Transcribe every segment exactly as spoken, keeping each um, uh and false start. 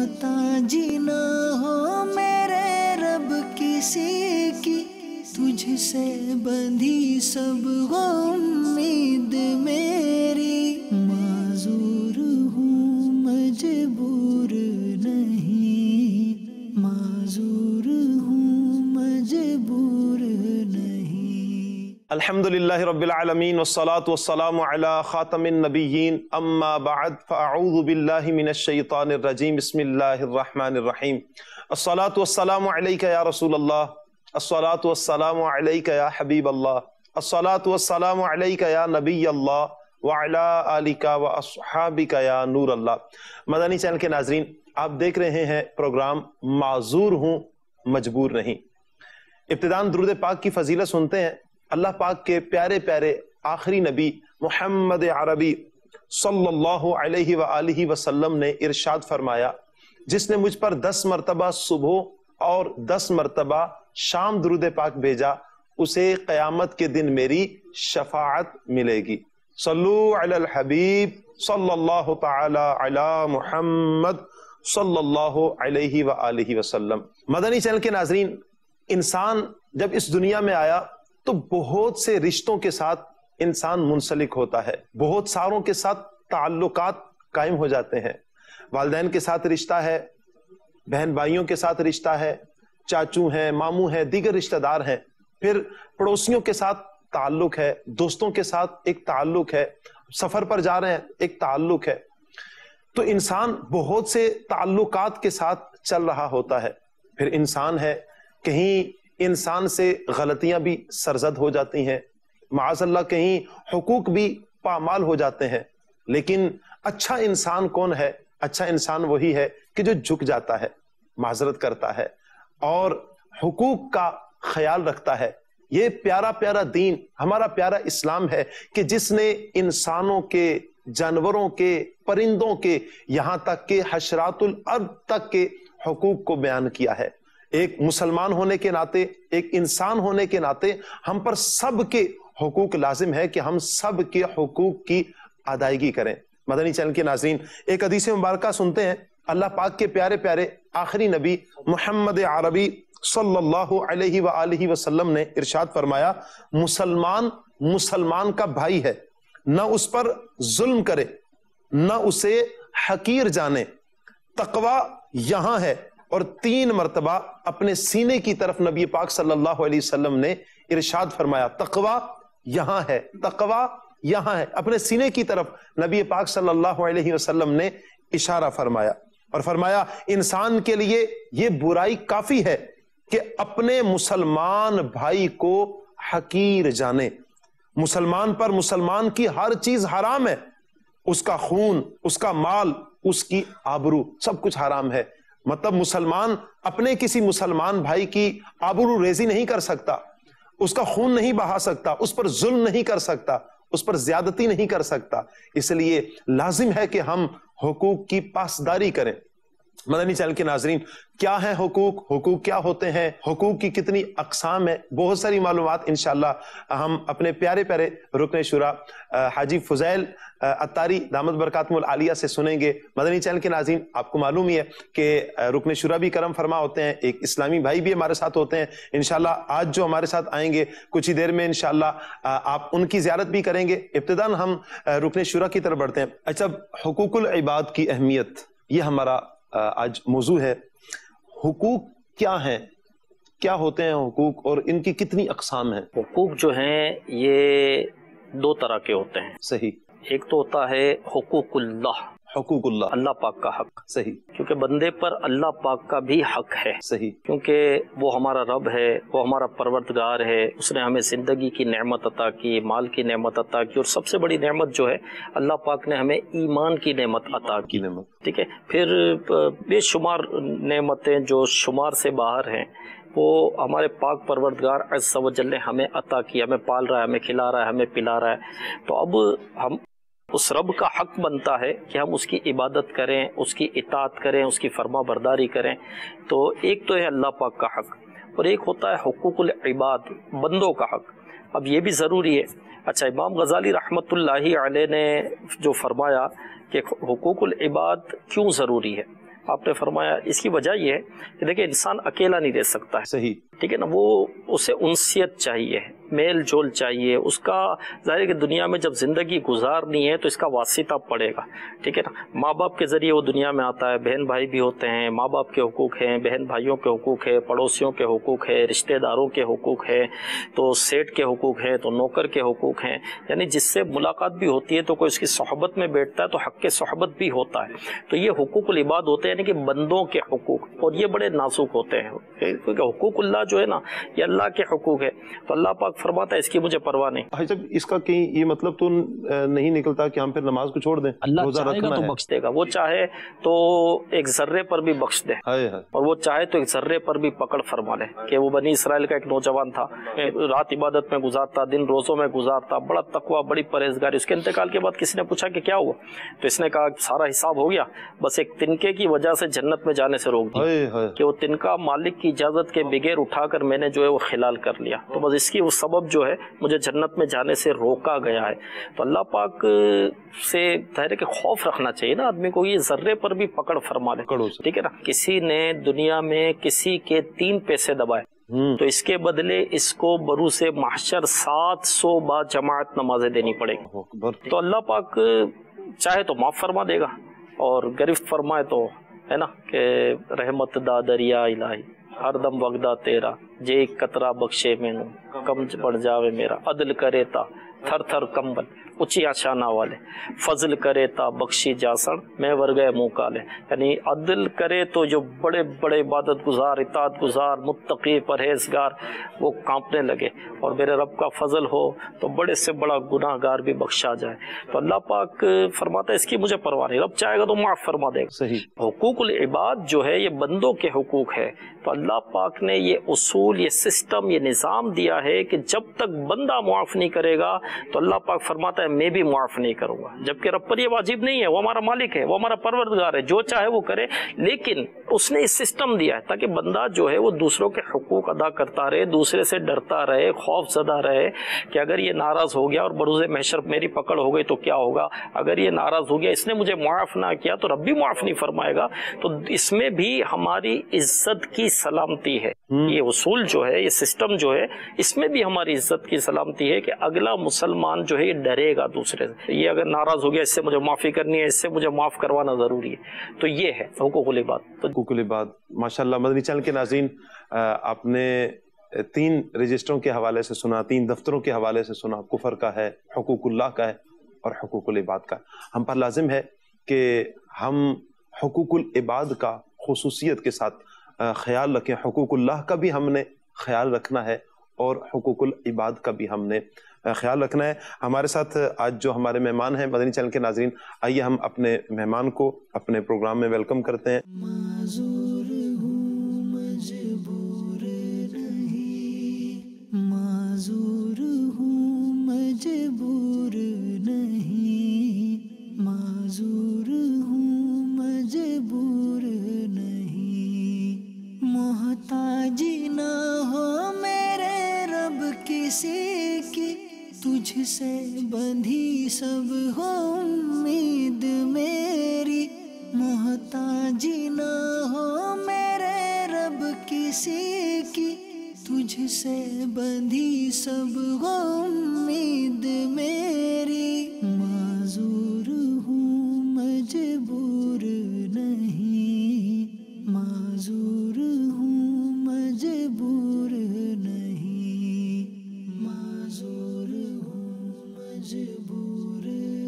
मोहताजी ना हो मेरे रब किसी की, तुझसे बंधी सब हो उम्मीद मेरी। माजूर हूँ मजबूर नहीं, माजूर हूँ मजबूर नहीं। अल्हम्दुलिल्लाहि रब्बिल आलमीन वस्सलातु वस्सलामु अला खातमिन नबिय्यीन अम्मा बअद फ़अऊज़ु बिल्लाहि मिनश शैतानिर रजीम बिस्मिल्लाहिर रहमानिर रहीम। अस्सलातु वस्सलामु अलैका या रसूलल्लाह, अस्सलातु वस्सलामु अलैका या हबीबल्लाह, अस्सलातु वस्सलामु अलैका या नबियल्लाह व अला आलिका व अस्हाबिका या नूरल्लाह। मदनी चैनल के नाजरीन, आप देख रहे हैं प्रोग्राम माजूर हूँ मजबूर नहीं। इब्तिदान दुरूद पाक की फजीलत सुनते हैं। अल्लाह पाक के प्यारे प्यारे आखिरी नबी मोहम्मद अरबी सल्लल्लाहु अलैहि व आलिहि वसल्लम ने इरशाद फरमाया, जिसने मुझ पर दस मरतबा सुबह और दस मरतबा शाम दुरूद पाक भेजा, उसे क़यामत के दिन मेरी शफाअत मिलेगी। सल्लु अलल हबीब सल्लल्लाहु तआला अला मुहम्मद सल्लल्लाहु अलैहि व आलिहि वसल्लम। मदनी चैनल के नाजरीन, इंसान जब इस दुनिया में आया तो बहुत से रिश्तों के साथ इंसान मुंसलिक होता है, बहुत सारों के साथ ताल्लुकात कायम हो जाते हैं। वालिदैन के साथ रिश्ता है, बहन भाइयों के साथ रिश्ता है, चाचू हैं, मामू हैं, दीगर रिश्तेदार हैं, फिर पड़ोसियों के साथ ताल्लुक है, दोस्तों के साथ एक ताल्लुक है, सफर पर जा रहे हैं एक ताल्लुक है। तो इंसान बहुत से ताल्लुकात के साथ चल रहा होता है। फिर इंसान है, कहीं इंसान से गलतियां भी सरजद हो जाती हैं, माअज़ल्लाह कहीं हुकूक भी पामाल हो जाते हैं। लेकिन अच्छा इंसान कौन है? अच्छा इंसान वही है कि जो झुक जाता है, माजरत करता है और हुकूक का ख्याल रखता है। ये प्यारा प्यारा दीन, हमारा प्यारा इस्लाम है कि जिसने इंसानों के, जानवरों के, परिंदों के, यहाँ तक के हशरातुल अर्द तक के हुकूक को बयान किया है। एक मुसलमान होने के नाते, एक इंसान होने के नाते हम पर सब के हुकूक लाजिम है कि हम सब के हुकूक की अदायगी करें। मदनी चैनल के नाज़रीन, एक हदीस मुबारका सुनते हैं। अल्लाह पाक के प्यारे प्यारे आखिरी नबी मोहम्मद अरबी सल्लल्लाहु अलैहि व आलिहि वसल्लम ने इरशाद फरमाया, मुसलमान मुसलमान का भाई है, न उस पर जुल्म करे, न उसे हकीर जाने। तकवा यहाँ है। और तीन मर्तबा अपने सीने की तरफ नबी पाक सल्लल्लाहु अलैहि वसल्लम ने इरशाद फरमाया, तकवा यहाँ है, तकवा यहाँ है। अपने सीने की तरफ नबी पाक सल्लल्लाहु अलैहि वसल्लम ने इशारा फरमाया और फरमाया, इंसान के लिए ये बुराई काफी है कि अपने मुसलमान भाई को हकीर जाने। मुसलमान पर मुसलमान की हर चीज हराम है, उसका खून, उसका माल, उसकी आबरू, सब कुछ हराम है। मतलब मुसलमान अपने किसी मुसलमान भाई की आबरू रेजी नहीं कर सकता, उसका खून नहीं बहा सकता, उस पर जुल्म नहीं कर सकता, उस पर ज्यादती नहीं कर सकता। इसलिए लाजिम है कि हम हुकूक की पासदारी करें। मदनी चैनल के नाजरीन, क्या है हुकूक? हुकूक क्या होते हैं? हुकूक की कितनी अकसाम है? बहुत सारी मालूमात इंशाअल्लाह हम अपने प्यारे प्यारे रुकन शुरा हाजी फुज़ैल अत्तारी दामत बरकातुहुल आलिया से सुनेंगे। मदनी चैनल के नाज़रीन, आपको मालूम ही है कि रुकन शुरा भी करम फरमा होते हैं, एक इस्लामी भाई भी हमारे साथ होते हैं। इंशाअल्लाह आज जो हमारे साथ आएंगे कुछ ही देर में इंशाअल्लाह आप उनकी ज़ियारत भी करेंगे। इब्तिदान हम रुकन शुरा की तरफ बढ़ते हैं। अच्छा, हुकूकुल इबाद की अहमियत, ये हमारा आज मौजू है। हुकूक क्या हैं, क्या होते हैं हुकूक और इनकी कितनी अक़साम हैं? हुकूक जो हैं ये दो तरह के होते हैं। सही। एक तो होता है हुकूकुल्लाह, हुकूकुल्लाह, अल्लाह पाक का हक। सही। क्योंकि बंदे पर अल्लाह पाक का भी हक है। सही। क्योंकि वो हमारा रब है, वो हमारा परवरदिगार है, उसने हमें ज़िंदगी की नेमत अता की, माल की नेमत अता की, और सबसे बड़ी नेमत जो है अल्लाह पाक ने हमें ईमान की नेमत अता की। ठीक है। फिर बेशुमार नेमतें जो शुमार से बाहर हैं वो हमारे पाक परवरदिगार अज़्ज़ व जल्ल ने हमें अता की, हमें पाल रहा है, हमें खिला रहा है, हमें पिला रहा है। तो अब हम उस रब का हक बनता है कि हम उसकी इबादत करें, उसकी इताअत करें, उसकी फरमा बरदारी करें। तो एक तो है अल्लाह पाक का हक, और एक होता है हुकूकुल इबाद, बंदों का हक। अब ये भी ज़रूरी है। अच्छा, इमाम गज़ाली रहमतुल्लाहि अलैह ने जो फरमाया कि हुकूकुल इबाद क्यों ज़रूरी है, آپ نے فرمایا اس کی وجہ یہ ہے کہ دیکھیں انسان اکیلا نہیں رہ سکتا ہے، صحیح، ٹھیک ہے نا، وہ اسے انسیت چاہیے، میل جول چاہیے، اس کا ظاہر ہے کہ دنیا میں جب زندگی گزارنی ہے تو اس کا واسطہ پڑے گا، ٹھیک ہے نا، ماں باپ کے ذریعے وہ دنیا میں آتا ہے، بہن بھائی بھی ہوتے ہیں، ماں باپ کے حقوق ہیں، بہن بھائیوں کے حقوق ہے، پڑوسیوں کے حقوق ہے، رشتہ داروں کے حقوق ہے، تو سیٹ کے حقوق ہیں، تو نوکر کے حقوق ہیں، یعنی جس سے ملاقات بھی ہوتی ہے تو کوئی اس کی صحبت میں بیٹھتا ہے تو حق کے صحبت بھی ہوتا ہے، تو یہ حقوق العباد ہوتے ہیں، یعنی کہ بندوں کے حقوق، اور یہ بڑے نازک ہوتے ہیں کیونکہ حقوق اللہ جو ہے نا یہ اللہ کے حقوق ہے، تو اللہ پاک فرماتا ہے اس کی مجھے پرواہ نہیں۔ حاجی صاحب اس کا کہیں یہ مطلب تو نہیں نکلتا کہ ہم پھر نماز کو چھوڑ دیں؟ اللہ چاہے گا تو بخش دے گا، وہ چاہے تو ایک ذرے پر بھی بخش دے، اور وہ چاہے تو ایک ذرے پر بھی پکڑ فرما لے، کہ وہ بنی اسرائیل کا ایک نوجوان تھا، رات عبادت میں گزارتا، دن روزوں میں گزارتا، بڑا تقوی، بڑی پرہیزگاری، اس کے انتقال کے بعد کسی نے پوچھا کہ کیا ہوا، تو اس نے کہا سارا حساب ہو گیا، بس ایک تنکے کی وجہ سے جنت میں جانے سے روک دیا، کہ وہ تنکا مالک کی اجازت کے بغیر اٹھا کر میں نے جو ہے وہ خلال کر لیا، تو بس اس کی وہ سبب جو ہے مجھے جنت میں جانے سے روکا گیا ہے۔ تو اللہ پاک سے ظاہر ہے کہ خوف رکھنا چاہیے نا آدمی کو، یہ ذرے پر بھی پکڑ فرما لے، ٹھیک ہے نا۔ کسی نے دنیا میں کسی کے تین پیسے دبائے تو اس کے بدلے اس کو بروز محشر سات سو با جماعت نمازیں دینی پڑے گی، تو اللہ پاک چاہے تو معاف فرما دے گا، اور گرفت فرمائے تو ہے نا کہ رحمت دا دریا الہی ہر دم وگدا تیرا، جے ایک قطرہ بخشے میں نو کم پڑ جاوے میرا، عدل کرے تا تھر تھر کمبل اچھی آشانہ والے، فضل کرے تا بخشی جاسن میں ورگئے منہ کالے، یعنی عدل کرے تو جو بڑے بڑے عبادت گزار، اطاعت گزار، متقی، پرہیزگار وہ کانپنے لگے، اور میرے رب کا فضل ہو تو بڑے سے بڑا گناہ گار بھی بخشا جائے، تو اللہ پاک فرماتا ہے اس کی مجھے پرواہ نہیں، رب چاہے گا تو معاف فرما دے گا۔ صحیح۔ حقوق العباد جو ہے یہ بندوں کے حقوق ہے، تو اللہ پاک نے یہ اصول، یہ سسٹم، یہ نظام دیا ہے کہ جب تک بندہ معاف نہیں کرے گا تو اللہ پاک فرماتا ہے میں بھی معاف نہیں کروں گا، جبکہ رب پر یہ واجب نہیں ہے، وہ ہمارا مالک ہے، وہ ہمارا پروردگار ہے، جو چاہے وہ کرے، لیکن اس نے اس سسٹم دیا ہے تاکہ بندہ جو ہے وہ دوسروں کے حقوق ادا کرتا رہے، دوسرے سے ڈرتا رہے، خوف زدہ رہے کہ اگر یہ ناراض ہو گیا اور بروز محشر میری پکڑ ہو گئی تو کیا ہوگا، اگر یہ ناراض ہو گیا، اس نے مجھے معاف نہ کیا تو رب بھی معاف نہیں فرمائے گا، تو اس میں بھی ہماری عزت کی سلامتی ہے، یہ اصول جو ہے، یہ سسٹم جو ہے، اس میں بھی ہماری عزت کی سلامتی ہے کہ اگلا مسلمان جو ہے یہ ڈرے گا دوسرے سے، یہ اگر ناراض ہو گیا اس سے مجھے معافی کرنی ہے، اس سے مجھے معاف کروانا ضروری ہے، تو یہ ہے حقوق العباد۔ حقوق العباد، ماشاءاللہ مدنی چینل کے ناظرین، آپ نے تین رجسٹروں کے حوالے سے سنا، تین دفتروں کے حوالے سے سنا، کفر کا ہے، حقوق اللہ کا ہے اور حقوق العباد کا۔ ہم پر لازم ہے کہ ہم حقوق العباد کا خصوصیت کے ساتھ خیال رکھیں، حقوق اللہ کا بھی ہم نے خیال رکھنا ہے اور حقوق العباد کا بھی ہم نے خیال رکھنا ہے۔ ہمارے ساتھ آج جو ہمارے مہمان ہیں مدنی چینل کے ناظرین، آئیے ہم اپنے مہمان کو اپنے پروگرام میں ویلکم کرتے ہیں۔ معذور ہوں مجبور نہیں، معذور ہوں مجبور نہیں، معذور ہوں مجبور نہیں، محتاجی نہ ہو میرے رب کسی کی، تجھ سے بندھی سب ہو امید میری، محتاجی نہ ہو میرے رب کسی کی، تجھ سے بندھی سب ہو امید میری، معذور ہوں مجبور نہیں، معذور ہوں مجبور نہیں، معذور ہوں مجبور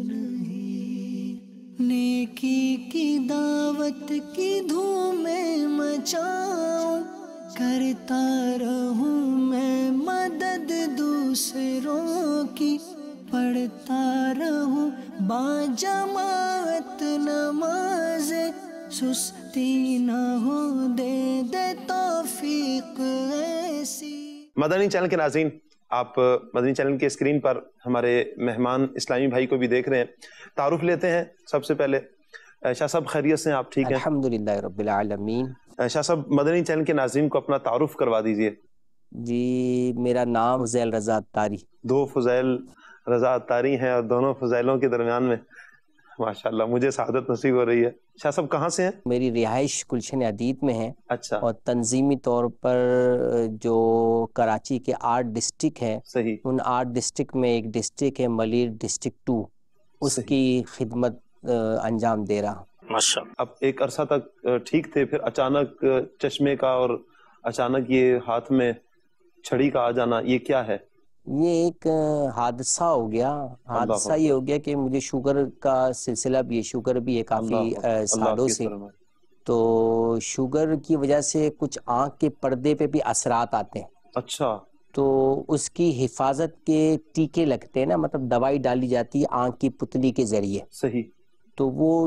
نہیں، نیکی کی دعوت کی دھوم مچاؤں، کرتا رہوں میں مدد دوسروں کی، پڑھتا رہوں با جماعت نماز، سستی نہ ہو دے دے توفیق ایسی۔ مدنی چینل کے ناظرین، آپ مدنی چینل کے اسکرین پر ہمارے مہمان اسلامی بھائی کو بھی دیکھ رہے ہیں، تعارف لیتے ہیں۔ سب سے پہلے شاہ صاحب خیریت سے ہیں؟ آپ ٹھیک ہیں؟ الحمدللہ رب العالمین۔ شاہ صاحب مدنی چینل کے ناظرین کو اپنا تعارف کروا دیجئے۔ جی میرا نام فضیل رضا اتاری۔ دو فضیل رضا اتاری ہیں اور دونوں فضیلوں کے درمیان میں ماشاءاللہ مجھے سعادت نصیب ہو رہی ہے. شاہ صاحب کہاں سے ہیں؟ میری رہائش گلشن عدید میں ہے. اچھا. اور تنظیمی طور پر جو کراچی کے آٹھ ڈسٹرکٹ ہیں صحیح. ان آٹھ ڈسٹرکٹ میں ایک ڈسٹرکٹ ہے ملیر ڈسٹرکٹ ٹو، اس صحیح. کی خدمت انجام دے رہا. ماشاءاللہ. اب ایک عرصہ تک ٹھیک تھے، پھر اچانک چشمے کا اور اچانک یہ ہاتھ میں چھڑی کا آ جانا، یہ کیا ہے؟ یہ ایک حادثہ ہو گیا. حادثہ یہ ہو گیا کہ مجھے شوگر کا سلسلہ بھی ہے، شوگر بھی ہے کافی سالوں سے. تو شوگر کی وجہ سے کچھ آنکھ کے پردے پہ بھی اثرات آتے ہیں. اچھا. تو اس کی حفاظت کے ٹیکے لگتے ہیں نا، مطلب دوائی ڈالی جاتی ہے آنکھ کی پتلی کے ذریعے. صحیح. تو وہ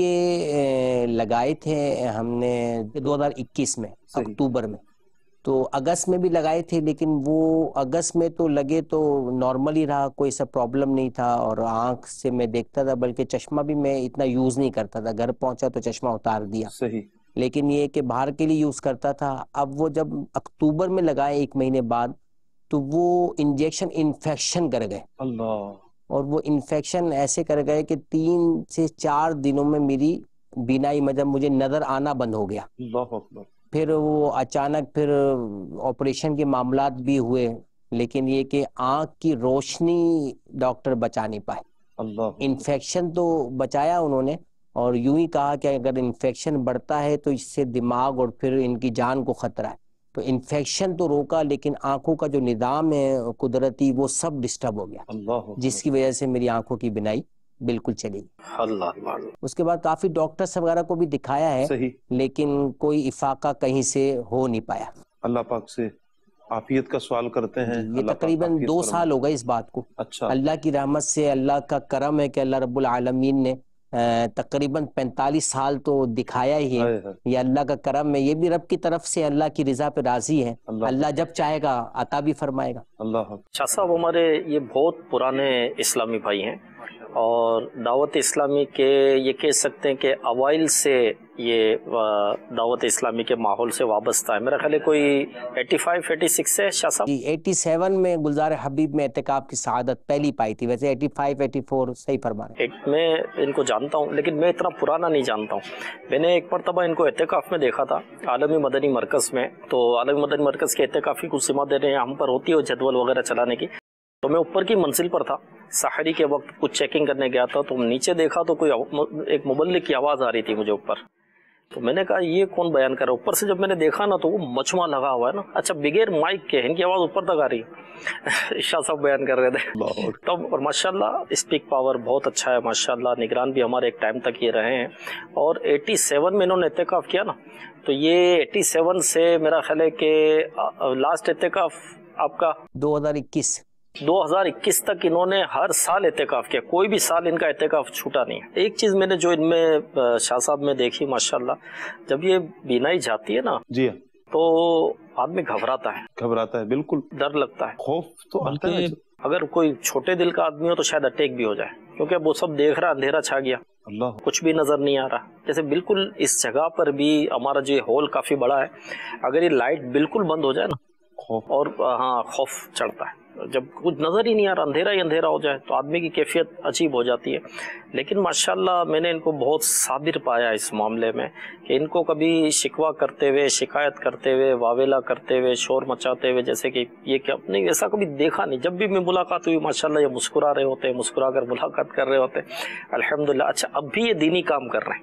ٹیکے لگائے تھے ہم نے دو ہزار اکیس میں اکتوبر میں. تو اگست میں بھی لگائے تھے، لیکن وہ اگست میں تو لگے تو نارمل ہی رہا، کوئی سا پرابلم نہیں تھا اور آنکھ سے میں دیکھتا تھا، بلکہ چشمہ بھی میں اتنا یوز نہیں کرتا تھا. گھر پہنچا تو چشمہ اتار دیا. صحیح. لیکن یہ کہ باہر کے لیے یوز کرتا تھا. اب وہ جب اکتوبر میں لگائے ایک مہینے بعد تو وہ انجیکشن انفیکشن کر گئے. اللہ. اور وہ انفیکشن ایسے کر گئے کہ تین سے چار دنوں میں میری بینائی مطلب مجھے نظر آنا بند ہو گیا. اللہ اکبر. پھر وہ اچانک پھر آپریشن کے معاملات بھی ہوئے، لیکن یہ کہ آنکھ کی روشنی ڈاکٹر بچا نہیں پائے. اللہ. انفیکشن تو بچایا انہوں نے، اور یوں ہی کہا کہ اگر انفیکشن بڑھتا ہے تو اس سے دماغ اور پھر ان کی جان کو خطرہ ہے. تو انفیکشن تو روکا، لیکن آنکھوں کا جو نظام ہے قدرتی وہ سب ڈسٹرب ہو گیا. اللہ. جس کی وجہ سے میری آنکھوں کی بینائی بالکل چلی. اللہ. اس کے بعد کافی ڈاکٹرز وغیرہ کو بھی دکھایا ہے. صحیح. لیکن کوئی افاقہ کہیں سے ہو نہیں پایا. اللہ پاک سے عافیت کا سوال کرتے ہیں. یہ تقریباً دو سال ہو گئے اس بات کو. اچھا. اللہ کی رحمت سے، اللہ کا کرم ہے کہ اللہ رب العالمین نے تقریباً پینتالیس سال تو دکھایا ہی ہے. یہ اللہ کا کرم ہے، یہ بھی رب کی طرف سے اللہ کی رضا پہ راضی ہے. اللہ جب چاہے گا عطا بھی فرمائے گا. اللہ. شاہ صاحب ہمارے یہ بہت پرانے اسلامی بھائی ہیں اور دعوت اسلامی کے یہ کہہ سکتے ہیں کہ اوائل سے یہ دعوت اسلامی کے ماحول سے وابستہ ہے. میرا خیال ہے کوئی ایٹی فائیو ایٹی سکس ہے شاہ صاحب. جی ایٹی سیون میں گلزار حبیب میں اعتکاف کی سعادت پہلی پائی تھی. ویسے ایٹی فائیو ایٹی فور صحیح فرما رہے ہیں. میں ان کو جانتا ہوں لیکن میں اتنا پرانا نہیں جانتا ہوں. میں نے ایک مرتبہ ان کو اعتکاف میں دیکھا تھا عالمی مدنی مرکز میں. تو عالمی مدنی مرکز کے اعتکافی کچھ ذمہ داری ہم پر ہوتی ہے جدول وغیرہ چلانے کی. تو میں اوپر کی منزل پر تھا، سحری کے وقت کچھ چیکنگ کرنے گیا تھا. تو نیچے دیکھا تو کوئی ایک مبلغ کی آواز آ رہی تھی مجھے اوپر. تو میں نے کہا یہ کون بیان کر رہا ہے. اوپر سے جب میں نے دیکھا نا تو وہ مجمع لگا ہوا ہے نا. اچھا بغیر مائک کے ان کی آواز اوپر تک آ رہی ہے. شاہ صاحب بیان کر رہے تھے. تو اور ماشاءاللہ اسپیک پاور بہت اچھا ہے ماشاءاللہ. نگران بھی ہمارے ایک ٹائم تک یہ رہے ہیں. اور ایٹی سیون میں انہوں نے اعتکاف کیا نا، تو یہ ایٹی سیون سے میرا خیال ہے کہ لاسٹ اعتکاف آپ کا دو ہزار اکیس دو ہزار اکیس تک انہوں نے ہر سال اعتکاف کیا. کوئی بھی سال ان کا اعتکاف چھوٹا نہیں ہے. ایک چیز میں نے جو ان میں شاہ صاحب میں دیکھی ماشاءاللہ، جب یہ بینائی جاتی ہے نا جی تو آدمی گھبراتا ہے. گھبراتا ہے بالکل. ڈر لگتا ہے، خوف تو آتا ہے. اگر کوئی چھوٹے دل کا آدمی ہو تو شاید اٹیک بھی ہو جائے، کیونکہ وہ سب دیکھ رہا، اندھیرا چھا گیا، اللہ کچھ بھی نظر نہیں آ رہا. جیسے بالکل اس جگہ پر بھی ہمارا جو ہال کافی بڑا ہے، اگر یہ لائٹ بالکل بند ہو جائے نا خوف اور ہاں خوف چڑھتا ہے. جب کچھ نظر ہی نہیں آ رہا، اندھیرا ہی اندھیرا ہو جائے تو آدمی کی کیفیت عجیب ہو جاتی ہے. لیکن ماشاءاللہ میں نے ان کو بہت صابر پایا اس معاملے میں کہ ان کو کبھی شکوہ کرتے ہوئے، شکایت کرتے ہوئے، واویلا کرتے ہوئے، شور مچاتے ہوئے جیسے کہ یہ کہ نہیں، ایسا کبھی دیکھا نہیں. جب بھی میں ملاقات ہوئی ماشاءاللہ یہ مسکرا رہے ہوتے، مسکرا کر ملاقات کر رہے ہوتے الحمدللہ. اچھا اب بھی یہ دینی کام کر رہے ہیں.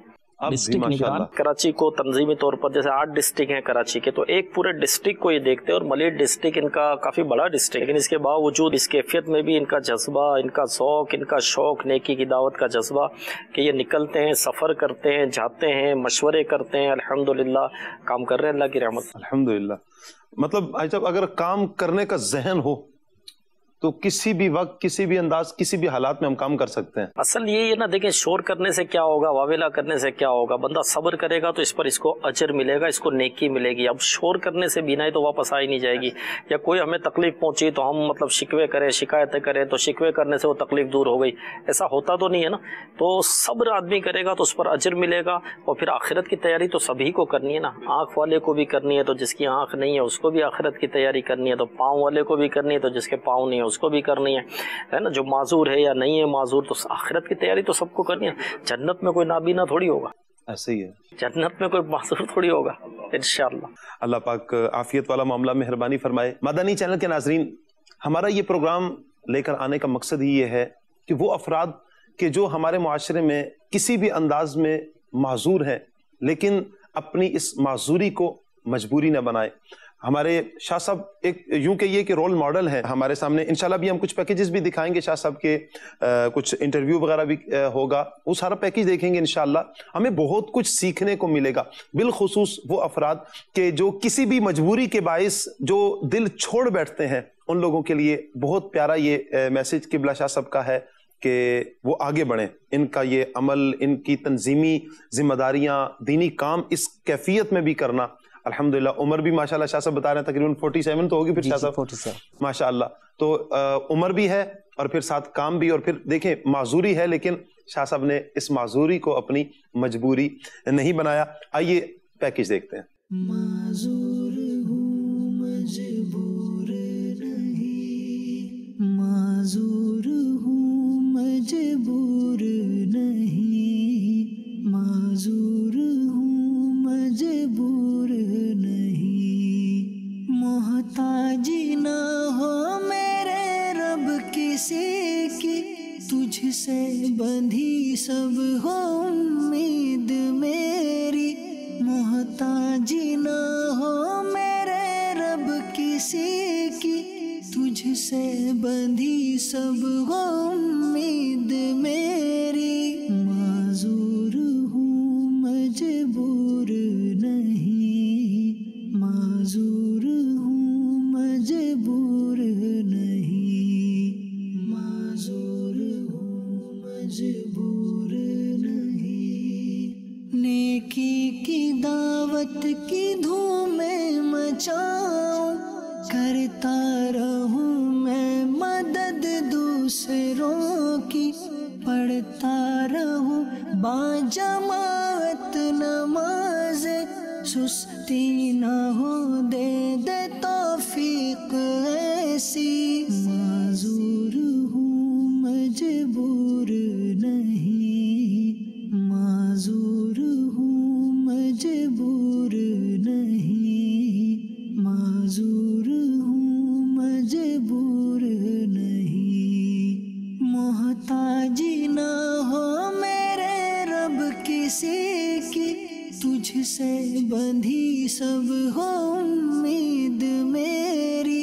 کراچی کو تنظیمی طور پر جیسے آٹھ ڈسٹرکٹ ہیں کراچی کے، تو ایک پورے ڈسٹرکٹ کو یہ دیکھتے ہیں. اور ملیر ڈسٹرکٹ ان کا کافی بڑا ڈسٹرکٹ، لیکن اس کے باوجود اس کیفیت میں بھی ان کا جذبہ، ان کا ذوق، ان کا شوق، نیکی کی دعوت کا جذبہ کہ یہ نکلتے ہیں، سفر کرتے ہیں، جاتے ہیں، مشورے کرتے ہیں. الحمدللہ کام کر رہے ہیں اللہ کی رحمت. الحمدللہ. مطلب اگر کام کرنے کا ذہن ہو تو کسی بھی وقت، کسی بھی انداز، کسی بھی حالات میں ہم کام کر سکتے ہیں. اصل یہ ہے نا، دیکھیں شور کرنے سے کیا ہوگا، واویلا کرنے سے کیا ہوگا. بندہ صبر کرے گا تو اس پر اس کو اجر ملے گا، اس کو نیکی ملے گی. اب شور کرنے سے بینائی تو واپس آ ہی نہیں جائے گی. یا کوئی ہمیں تکلیف پہنچی تو ہم مطلب شکوے کریں، شکایتیں کریں تو شکوے کرنے سے وہ تکلیف دور ہو گئی، ایسا ہوتا تو نہیں ہے نا. تو صبر آدمی کرے گا تو اس پر اجر ملے گا. اور پھر آخرت کی تیاری تو سبھی کو کرنی ہے نا. آنکھ والے کو بھی کرنی ہے تو جس کی آنکھ نہیں ہے اس کو بھی آخرت کی تیاری کرنی ہے. تو پاؤں والے کو بھی کرنی ہے تو جس کے پاؤں نہیں ہے اس کو بھی کرنی ہے ہے نا. جو معذور ہے یا نہیں ہے معذور, تو آخرت کی تیاری تو سب کو کرنی ہے. جنت میں کوئی نابینا تھوڑی ہوگا, ایسے ہی ہے, جنت میں کوئی معذور تھوڑی ہوگا انشاءاللہ. اللہ پاک عافیت والا معاملہ مہربانی فرمائے. مدنی چینل کے ناظرین, ہمارا یہ پروگرام لے کر آنے کا مقصد ہی یہ ہے کہ وہ افراد کہ جو ہمارے معاشرے میں کسی بھی انداز میں معذور ہیں لیکن اپنی اس معذوری کو مجبوری نہ بنائے. ہمارے شاہ صاحب ایک یوں کہیے کہ رول ماڈل ہیں ہمارے سامنے. انشاءاللہ بھی ہم کچھ پیکیجز بھی دکھائیں گے شاہ صاحب کے, کچھ انٹرویو وغیرہ بھی ہوگا, وہ سارا پیکیج دیکھیں گے انشاءاللہ. ہمیں بہت کچھ سیکھنے کو ملے گا, بالخصوص وہ افراد کہ جو کسی بھی مجبوری کے باعث جو دل چھوڑ بیٹھتے ہیں, ان لوگوں کے لیے بہت پیارا یہ میسج قبلہ شاہ صاحب کا ہے کہ وہ آگے بڑھیں. ان کا یہ عمل, ان کی تنظیمی ذمہ داریاں, دینی کام اس کیفیت میں بھی کرنا, الحمدللہ. عمر بھی ماشاءاللہ شاہ صاحب بتا رہے ہیں تقریباً فورٹی سیون تو ہوگی پھر شاہ صاحب ماشاءاللہ. تو عمر بھی ہے اور پھر ساتھ کام بھی, اور پھر دیکھیں معذوری ہے لیکن شاہ صاحب نے اس معذوری کو اپنی مجبوری نہیں بنایا. آئیے پیکیج دیکھتے ہیں. معذور ہوں مجبور نہیں, معذور ہوں مجبور نہیں, معذور ہوں مجبور نہیں. محتاجی نہ ہو میرے رب کسی کی, تجھ سے بندھی سب ہو امید میری. محتاجی نہ ہو میرے رب کسی کی, تجھ سے بندھی سب ہو امید میری. معذور ہوں مجبور نہیں, معذور ہوں مجبور نہیں, معذور ہوں مجبور نہیں. نیکی کی دعوت کی دھومیں مچاؤں, کرتا رہوں میں مدد دوسروں کی, پڑھتا رہوں باجماعت نمازیں, سستی نہ ہو دے دے توفیق ایسی. معذور ہوں مجبور نہیں, معذور ہوں مجبور نہیں, معذور ہوں مجبور نہیں. محتاجی نہ ہو میرے رب کسی کی, تجھ سے بندھی سب ہو امید میری.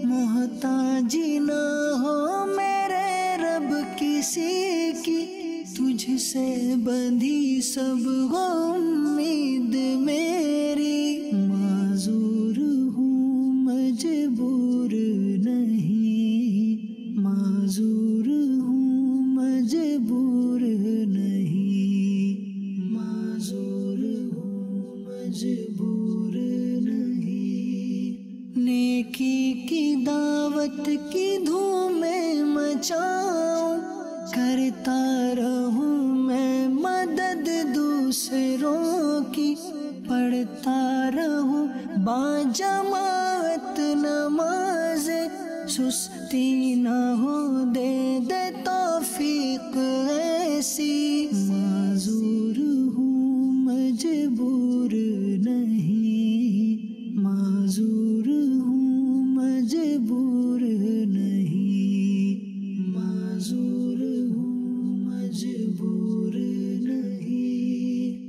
محتاجی نہ ہو میرے رب کسی کی, تجھ سے بندھی سب ہو امید میری. معذور ہوں مجبور نہیں, معذور ہوں مجبور نہیں, معذور ہوں مجبور نہیں. نیکی کی دعوت کی دھومیں مچاؤں, کرتا رہوں میں مدد دوسروں کی, پڑھتا رہوں باجماعت نمازیں, سستی نہ ہو دے دے توفیق ایسی. معذور ہوں مجبور نہیں, معذور ہوں مجبور نہیں, معذور ہوں مجبور نہیں.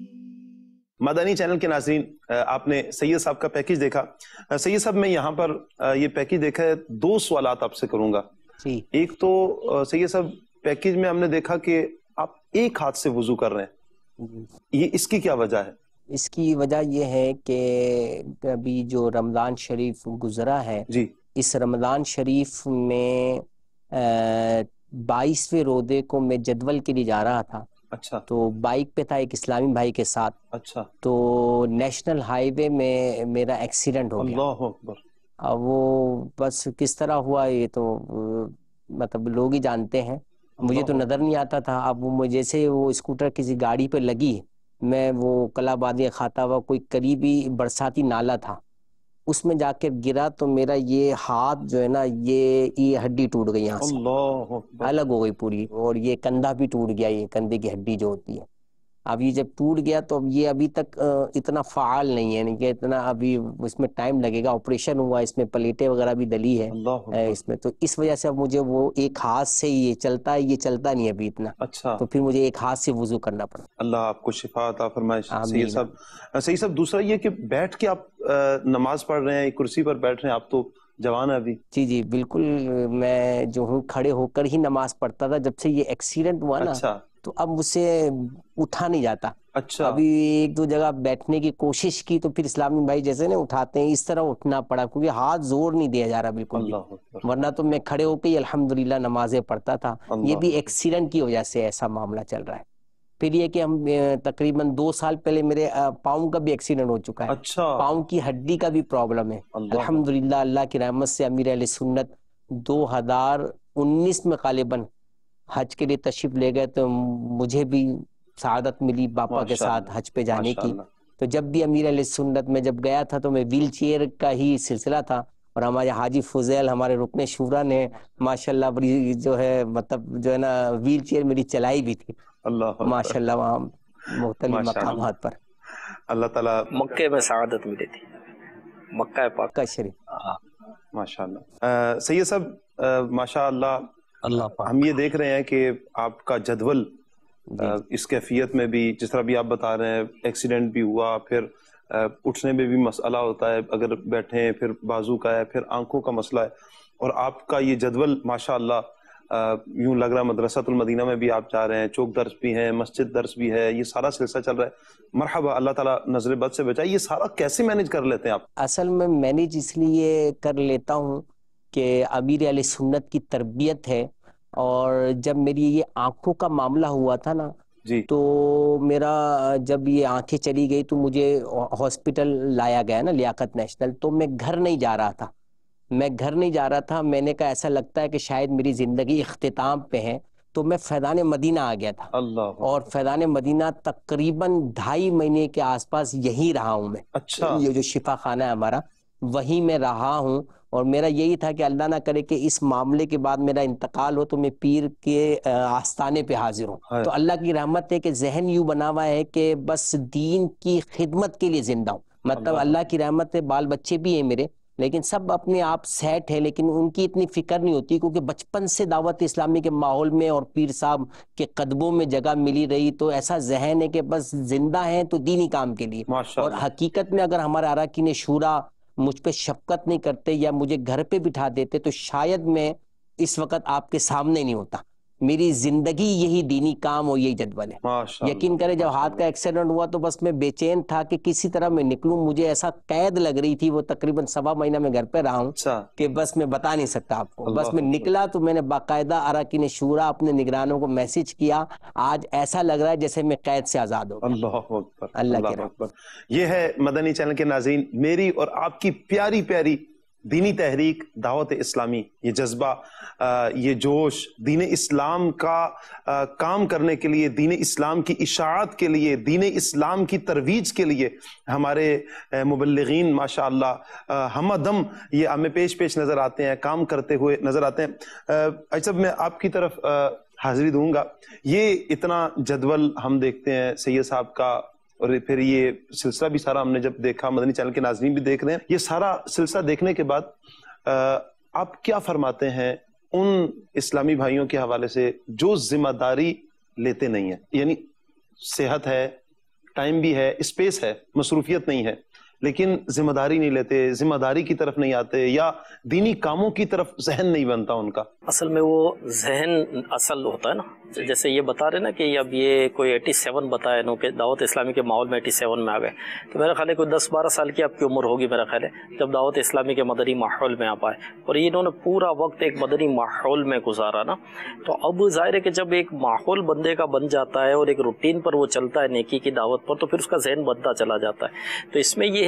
مدنی چینل کے ناظرین, آپ نے سید صاحب کا پیکیج دیکھا. سید صاحب میں یہاں پر یہ پیکیج دیکھا ہے, دو سوالات آپ سے کروں گا. ایک تو سید صاحب پیکیج میں ہم نے دیکھا کہ آپ ایک ہاتھ سے وضو کر رہے ہیں, یہ اس کی کیا وجہ ہے؟ اس کی وجہ یہ ہے کہ ابھی جو رمضان شریف گزرا ہے جی, اس رمضان شریف میں بائیسویں روزے کو میں جدول کے لیے جا رہا تھا. اچھا. تو بائک پہ تھا ایک اسلامی بھائی کے ساتھ. اچھا. تو نیشنل ہائی وے میں میرا ایکسیڈنٹ ہو گیا. اللہ اکبر. اب وہ بس کس طرح ہوا یہ تو مطلب لوگ ہی جانتے ہیں, مجھے تو نظر نہیں آتا تھا. اب وہ جیسے وہ اسکوٹر کسی گاڑی پہ لگی, میں وہ کلا بادیاں کھاتا ہوا, کوئی قریبی برساتی نالا تھا, اس میں جا کے گرا تو میرا یہ ہاتھ جو ہے نا یہ یہ ہڈی ٹوٹ گئی یہاں سے، اللہ اکبر، الگ ہو گئی پوری، اور یہ کندھا بھی ٹوٹ گیا، یہ کندھے کی ہڈی جو ہوتی ہے۔ اب یہ جب ٹوٹ گیا تو اب یہ ابھی تک اتنا فعال نہیں ہے، یعنی کہ اتنا ابھی اس میں ٹائم لگے گا، آپریشن ہوا، اس میں پلیٹیں وغیرہ بھی ڈلی ہے اللہ اکبر، اس میں، تو اس وجہ سے اب مجھے وہ ایک ہاتھ سے ہی یہ چلتا ہے، یہ چلتا نہیں ابھی اتنا، اچھا، تو پھر مجھے ایک ہاتھ سے وضو کرنا پڑا۔ اللہ آپ کو شفا عطا فرمائے۔ آمین۔ سید صاحب سید صاحب دوسرا یہ کہ بیٹھ کے آپ نماز پڑھ رہے ہیں، کرسی پر بیٹھ رہے ہیں، آپ تو جوان ہیں ابھی۔ جی جی بالکل، میں جو ہوں کھڑے ہو کر ہی نماز پڑھتا تھا، جب سے یہ ایکسیڈنٹ ہوا نا اچھا تو اب مجھ سے اٹھا نہیں جاتا۔ اچھا، ابھی ایک دو جگہ بیٹھنے کی کوشش کی تو پھر اسلامی بھائی جیسے نا اٹھاتے ہیں اس طرح اٹھنا پڑا، کیونکہ ہاتھ زور نہیں دیا جا رہا بالکل بھی، اللہ اکبر، ورنہ تو میں کھڑے ہو کے ہی الحمدللہ نمازیں پڑھتا تھا۔ یہ بھی ایکسیڈنٹ کی وجہ سے ایسا معاملہ چل رہا ہے۔ پھر یہ کہ ہم تقریباً دو سال پہلے میرے پاؤں کا بھی ایکسیڈنٹ ہو چکا ہے، اچھا، پاؤں کی ہڈی کا بھی پرابلم ہے۔ الحمدللہ اللہ کی رحمت سے امیر اہل سنت دو ہزار انیس میں غالباً حج کے لیے تشریف لے گئے تو مجھے بھی سعادت ملی باپا کے ساتھ حج پہ جانے کی۔ تو جب بھی امیر اہل سنت میں جب گیا تھا تو میں ویل چیئر کا ہی سلسلہ تھا، اور ہمارے حاجی فضیل ہمارے رکن شورا نے ماشاءاللہ بڑی جو ہے مطلب جو ہے نا ویل چیئر میری چلائی بھی تھی اللہ ماشاءاللہ وہاں مختلف مقامات پر۔ اللہ تعالیٰ مکے میں سعادت ملی تھی، مکہ پاک کا شریف۔ ماشاءاللہ سید صاحب ماشاءاللہ اللہ ہم یہ دیکھ رہے ہیں کہ آپ کا جدول اس کیفیت میں بھی، جس طرح بھی آپ بتا رہے ہیں، ایکسیڈنٹ بھی ہوا، پھر اٹھنے میں بھی مسئلہ ہوتا ہے، اگر بیٹھیں پھر بازو کا ہے، پھر آنکھوں کا مسئلہ ہے، اور آپ کا یہ جدول ماشاءاللہ یوں لگ رہا ہے مدرسۃ المدینہ میں بھی آپ جا رہے ہیں، چوک درس بھی ہیں، مسجد درس بھی ہے، یہ سارا سلسلہ چل رہا ہے۔ مرحبا، اللہ تعالیٰ نظر بد سے بچائے۔ یہ سارا کیسے مینج کر لیتے ہیں آپ؟ اصل میں مینیج اس لیے کر لیتا ہوں کہ امیر اہل سنت کی تربیت ہے، اور جب میری یہ آنکھوں کا معاملہ ہوا تھا نا جی تو میرا جب یہ آنکھیں چلی گئی تو مجھے ہاسپٹل لایا گیا نا لیاقت نیشنل، تو میں گھر نہیں جا رہا تھا، میں گھر نہیں جا رہا تھا میں نے کہا ایسا لگتا ہے کہ شاید میری زندگی اختتام پہ ہے، تو میں فیضان مدینہ آ گیا تھا، اللہ، اور فیضان مدینہ تقریباً ڈھائی مہینے کے آس پاس یہی رہا ہوں میں۔ اچھا، یہ جو شفا خانہ ہے ہمارا وہیں میں رہا ہوں، اور میرا یہی تھا کہ اللہ نہ کرے کہ اس معاملے کے بعد میرا انتقال ہو تو میں پیر کے آستانے پہ حاضر ہوں۔ تو اللہ کی رحمت ہے کہ ذہن یوں بنا ہوا ہے کہ بس دین کی خدمت کے لیے زندہ ہوں، مطلب اللہ کی رحمت ہے، بال بچے بھی ہیں میرے، لیکن سب اپنے آپ سیٹ ہے، لیکن ان کی اتنی فکر نہیں ہوتی کیونکہ بچپن سے دعوت اسلامی کے ماحول میں اور پیر صاحب کے قدموں میں جگہ ملی رہی، تو ایسا ذہن ہے کہ بس زندہ ہیں تو دینی کام کے لیے۔ اور حقیقت میں اگر ہمارے اراکین شورا مجھ پہ شفقت نہیں کرتے یا مجھے گھر پہ بٹھا دیتے تو شاید میں اس وقت آپ کے سامنے نہیں ہوتا۔ میری زندگی یہی دینی کام اور یہی جدول ہے۔ یقین کرے جب ہاتھ کا ایکسیڈنٹ ہوا تو بس میں بے چین تھا کہ کسی طرح میں نکلوں، مجھے ایسا قید لگ رہی تھی، وہ تقریباً سوا مہینہ میں گھر پہ رہا ہوں کہ بس میں بتا نہیں سکتا آپ کو۔ بس میں نکلا تو میں نے باقاعدہ اراکین شورا اپنے نگرانوں کو میسج کیا، آج ایسا لگ رہا ہے جیسے میں قید سے آزاد ہو گیا۔ اللہ اکبر، اللہ کے اکبر۔ یہ ہے مدنی چینل کے ناظرین میری اور آپ کی پیاری پیاری دینی تحریک دعوت اسلامی، یہ جذبہ، یہ جوش دین اسلام کا کام کرنے کے لیے، دین اسلام کی اشاعت کے لیے، دین اسلام کی ترویج کے لیے ہمارے مبلغین ماشاءاللہ ہم دم یہ ہمیں پیش پیش نظر آتے ہیں، کام کرتے ہوئے نظر آتے ہیں۔ اچھا میں آپ کی طرف حاضری دوں گا، یہ اتنا جدول ہم دیکھتے ہیں سید صاحب کا، اور پھر یہ سلسلہ بھی سارا ہم نے جب دیکھا، مدنی چینل کے ناظرین بھی دیکھ رہے ہیں، یہ سارا سلسلہ دیکھنے کے بعد آپ کیا فرماتے ہیں ان اسلامی بھائیوں کے حوالے سے جو ذمہ داری لیتے نہیں ہیں؟ یعنی صحت ہے، ٹائم بھی ہے، اسپیس ہے، مصروفیت نہیں ہے، لیکن ذمہ داری نہیں لیتے، ذمہ داری کی طرف نہیں آتے، یا دینی کاموں کی طرف ذہن نہیں بنتا ان کا۔ اصل میں وہ ذہن اصل ہوتا ہے نا، جیسے یہ بتا رہے نا کہ اب یہ کوئی ایٹی سیون بتایا نو کہ دعوت اسلامی کے ماحول میں ایٹی سیون میں آ گئے، تو میرا خیال ہے کوئی دس بارہ سال کی آپ کی عمر ہوگی میرا خیال ہے جب دعوت اسلامی کے مدنی ماحول میں آپ آئے، اور انہوں نے پورا وقت ایک مدنی ماحول میں گزارا نا، تو اب ظاہر ہے کہ جب ایک ماحول بندے کا بن جاتا ہے اور ایک روٹین پر وہ چلتا ہے نیکی کی دعوت پر، تو پھر اس کا ذہن بنتا چلا جاتا ہے۔ تو اس میں یہ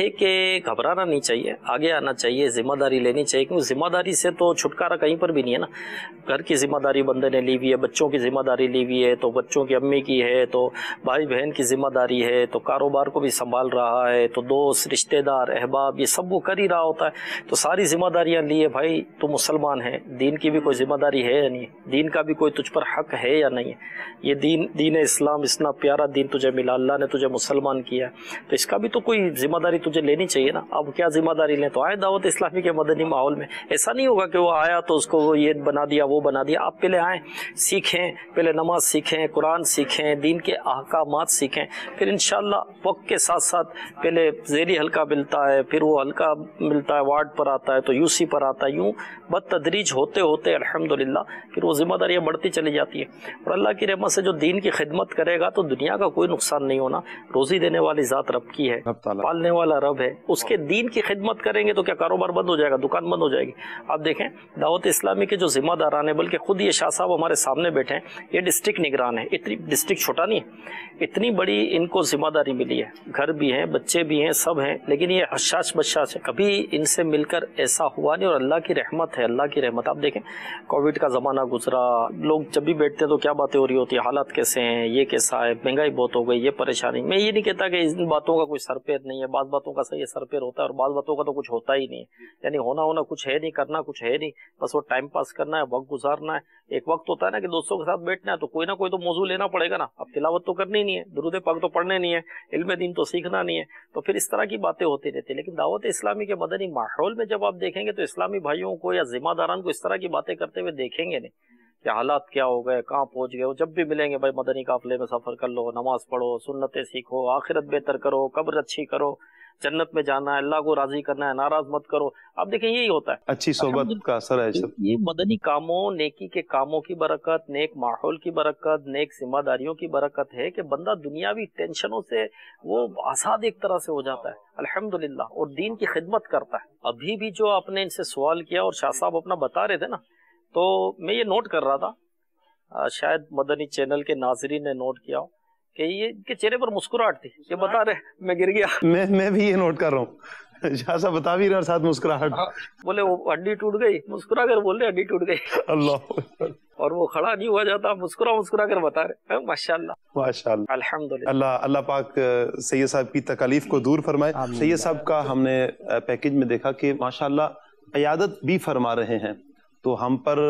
ہے کہ گھبرانا نہیں چاہیے، آگے آنا چاہیے، ذمہ داری لینی چاہیے، کیونکہ ذمہ داری سے تو چھٹکارا کہیں پر بھی نہیں ہے نا. گھر کی ذمہ داری بندے نے لی ہوئی ہے، بچوں کی ذمہ داری لی ہوئی ہے، تو بچوں کی امی کی ہے، تو بھائی بہن کی ذمہ داری ہے، تو کاروبار کو بھی سنبھال رہا ہے، تو دوست رشتہ دار احباب یہ سب وہ کر ہی رہا ہوتا ہے. تو ساری ذمہ داریاں لی ہے. بھائی تو مسلمان ہے، دین کی بھی کوئی ذمہ داری ہے یا نہیں، دین کا بھی کوئی تجھ پر حق ہے یا نہیں ہے. یہ دین دین اسلام اتنا پیارا دین تجھے ملا، اللہ نے تجھے مسلمان کیا ہے، تو اس کا بھی تو کوئی ذمہ داری تجھے لینی چاہیے نا. اب کیا ذمہ داری لیں؟ تو آئے دعوت اسلامی کے مدنی ماحول میں. ایسا نہیں ہوگا کہ وہ آیا تو اس کو وہ یہ بنا دیا وہ بنا دیا. آپ پہلے آئیں، سیکھیں، پہلے نماز سیکھیں، قرآن سیکھیں، دین کے احکامات سیکھیں، پھر انشاءاللہ وقت کے ساتھ ساتھ پہلے ذیلی حلقہ ملتا ہے، پھر وہ حلقہ ملتا ہے وارڈ پر آتا ہے، تو یو سی پر آتا ہے، یوں بتدریج ہوتے ہوتے الحمدللہ پھر وہ ذمہ داریاں بڑھتی چلی جاتی ہیں. اور اللہ کی رحمت سے جو دین کی خدمت کرے گا تو دنیا کا کوئی نقصان نہیں ہونا. روزی دینے والی ذات رب کی ہے، پالنے والا رب ہے، اس کے دین کی خدمت کریں گے تو کیا کاروبار بند ہو جائے گا، دکان بند ہو جائے گی؟ آپ دیکھیں دعوت اسلامی کے جو ذمہ داران ہیں، بلکہ خود یہ شاہ صاحب ہمارے سامنے بیٹھے ہیں، یہ ڈسٹرکٹ نگران ہے. اتنی ڈسٹرکٹ چھوٹا نہیں ہے، اتنی بڑی ان کو ذمہ داری ملی ہے. گھر بھی ہیں، بچے بھی ہیں، سب ہیں، لیکن یہ حشاش بشاش ہے. کبھی ان سے مل کر ایسا ہوا نہیں، اور اللہ کی رحمت ہے، اللہ کی رحمت. آپ دیکھیں کووڈ کا زمانہ گزرا، لوگ جب بھی بیٹھتے ہیں تو کیا باتیں ہو رہی ہوتی ہے، حالات کیسے ہیں، یہ کیسا ہے، مہنگائی بہت ہو گئی، یہ پریشانی. میں یہ نہیں کہتا کہ ان باتوں کا کوئی سر پیر نہیں ہے، بعض باتوں کا صحیح سر پیر ہوتا ہے، اور بعض باتوں کا تو کچھ ہوتا ہی نہیں ہے. یعنی ہونا ہونا کچھ ہے نہیں، کرنا کچھ ہے نہیں، بس وہ ٹائم پاس کرنا ہے، وقت گزارنا ہے. ایک وقت ہوتا ہے نا کہ دوستوں کے ساتھ بیٹھنا ہے تو کوئی نہ کوئی تو موضوع لینا پڑے گا نا. اب تلاوت تو کرنی نہیں ہے، درود پاک تو پڑھنے نہیں ہے، علم دین تو سیکھنا نہیں ہے، تو پھر اس طرح کی باتیں ہوتی رہتی. لیکن دعوت اسلامی کے مدنی ماحول میں جب آپ دیکھیں گے تو اسلامی بھائیوں کو یا ذمہ داران کو اس طرح کی باتیں کرتے ہوئے دیکھیں گے نہیں کہ حالات کیا ہو گئے، کہاں پہنچ گئے. وہ جب بھی ملیں گے بھائی مدنی قافلے میں سفر کر لو، نماز پڑھو، سنتیں سیکھو، آخرت بہتر کرو، قبر اچھی کرو، جنت میں جانا ہے، اللہ کو راضی کرنا ہے، ناراض مت کرو. اب دیکھیں یہی ہوتا ہے، اچھی صحبت کا اثر ہے. یہ مدنی کاموں، نیکی کے کاموں کی برکت، نیک ماحول کی برکت، نیک ذمہ داریوں کی برکت ہے کہ بندہ دنیاوی ٹینشنوں سے وہ آزاد ایک طرح سے ہو جاتا ہے الحمدللہ، اور دین کی خدمت کرتا ہے. ابھی بھی جو آپ نے ان سے سوال کیا اور شاہ صاحب اپنا بتا رہے تھے نا، تو میں یہ نوٹ کر رہا تھا، شاید مدنی چینل کے ناظرین نے نوٹ کیا ہو کہ یہ ان کے چہرے پر مسکراہٹ تھی. یہ بتا رہے میں گر گیا. میں میں بھی یہ نوٹ کر رہا ہوں، شاہ صاحب بتا بھی رہے اور ساتھ مسکراہٹ. بولے وہ ہڈی ٹوٹ گئی، مسکرا کر بول رہے ہڈی ٹوٹ گئی. اللہ، اور وہ کھڑا نہیں ہوا جاتا، مسکرا مسکرا کر بتا رہے. ماشاء اللہ ماشاء اللہ الحمدللہ. اللہ اللہ پاک سید صاحب کی تکالیف کو دور فرمائے. سید صاحب کا ہم نے پیکج میں دیکھا کہ ماشاء اللہ عیادت بھی فرما رہے ہیں، تو ہم پر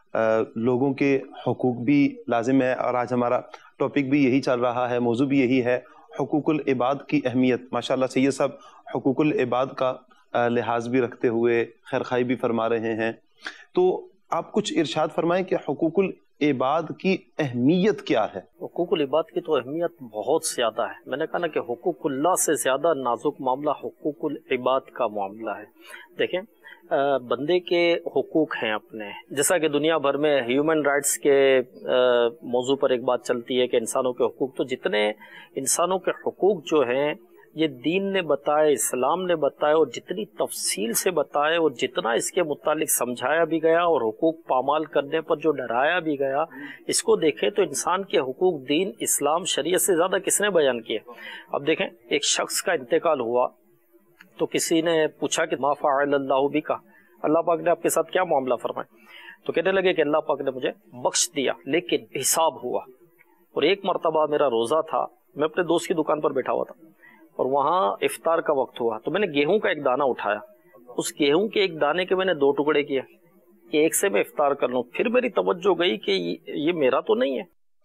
لوگوں کے حقوق بھی لازم ہے. اور آج ہمارا ٹاپک بھی یہی چل رہا ہے، موضوع بھی یہی ہے، حقوق العباد کی اہمیت. ماشاءاللہ سید صاحب حقوق العباد کا لحاظ بھی رکھتے ہوئے خیرخواہی بھی فرما رہے ہیں. تو آپ کچھ ارشاد فرمائیں کہ حقوق العباد کی اہمیت کیا ہے؟ حقوق العباد کی تو اہمیت بہت زیادہ ہے. میں نے کہا نا کہ حقوق اللہ سے زیادہ نازک معاملہ حقوق العباد کا معاملہ ہے. دیکھیں بندے کے حقوق ہیں اپنے، جیسا کہ دنیا بھر میں ہیومن رائٹس کے موضوع پر ایک بات چلتی ہے کہ انسانوں کے حقوق، تو جتنے انسانوں کے حقوق جو ہیں یہ دین نے بتائے، اسلام نے بتائے، اور جتنی تفصیل سے بتائے اور جتنا اس کے متعلق سمجھایا بھی گیا اور حقوق پامال کرنے پر جو ڈرایا بھی گیا، اس کو دیکھیں تو انسان کے حقوق دین اسلام شریعت سے زیادہ کس نے بیان کیے. اب دیکھیں ایک شخص کا انتقال ہوا تو کسی نے پوچھا کہ ما فعل اللہ بکا، اللہ پاک نے آپ کے ساتھ کیا معاملہ فرمایا؟ تو کہنے لگے کہ اللہ پاک نے مجھے بخش دیا لیکن حساب ہوا. اور ایک مرتبہ میرا روزہ تھا، میں اپنے دوست کی دکان پر بیٹھا ہوا تھا اور وہاں افطار کا وقت ہوا، تو میں نے گیہوں کا ایک دانہ اٹھایا، اس گیہوں کے ایک دانے کے میں نے دو ٹکڑے کیے کہ ایک سے میں افطار کر لوں. پھر میری توجہ گئی کہ یہ میرا تو نہیں ہے،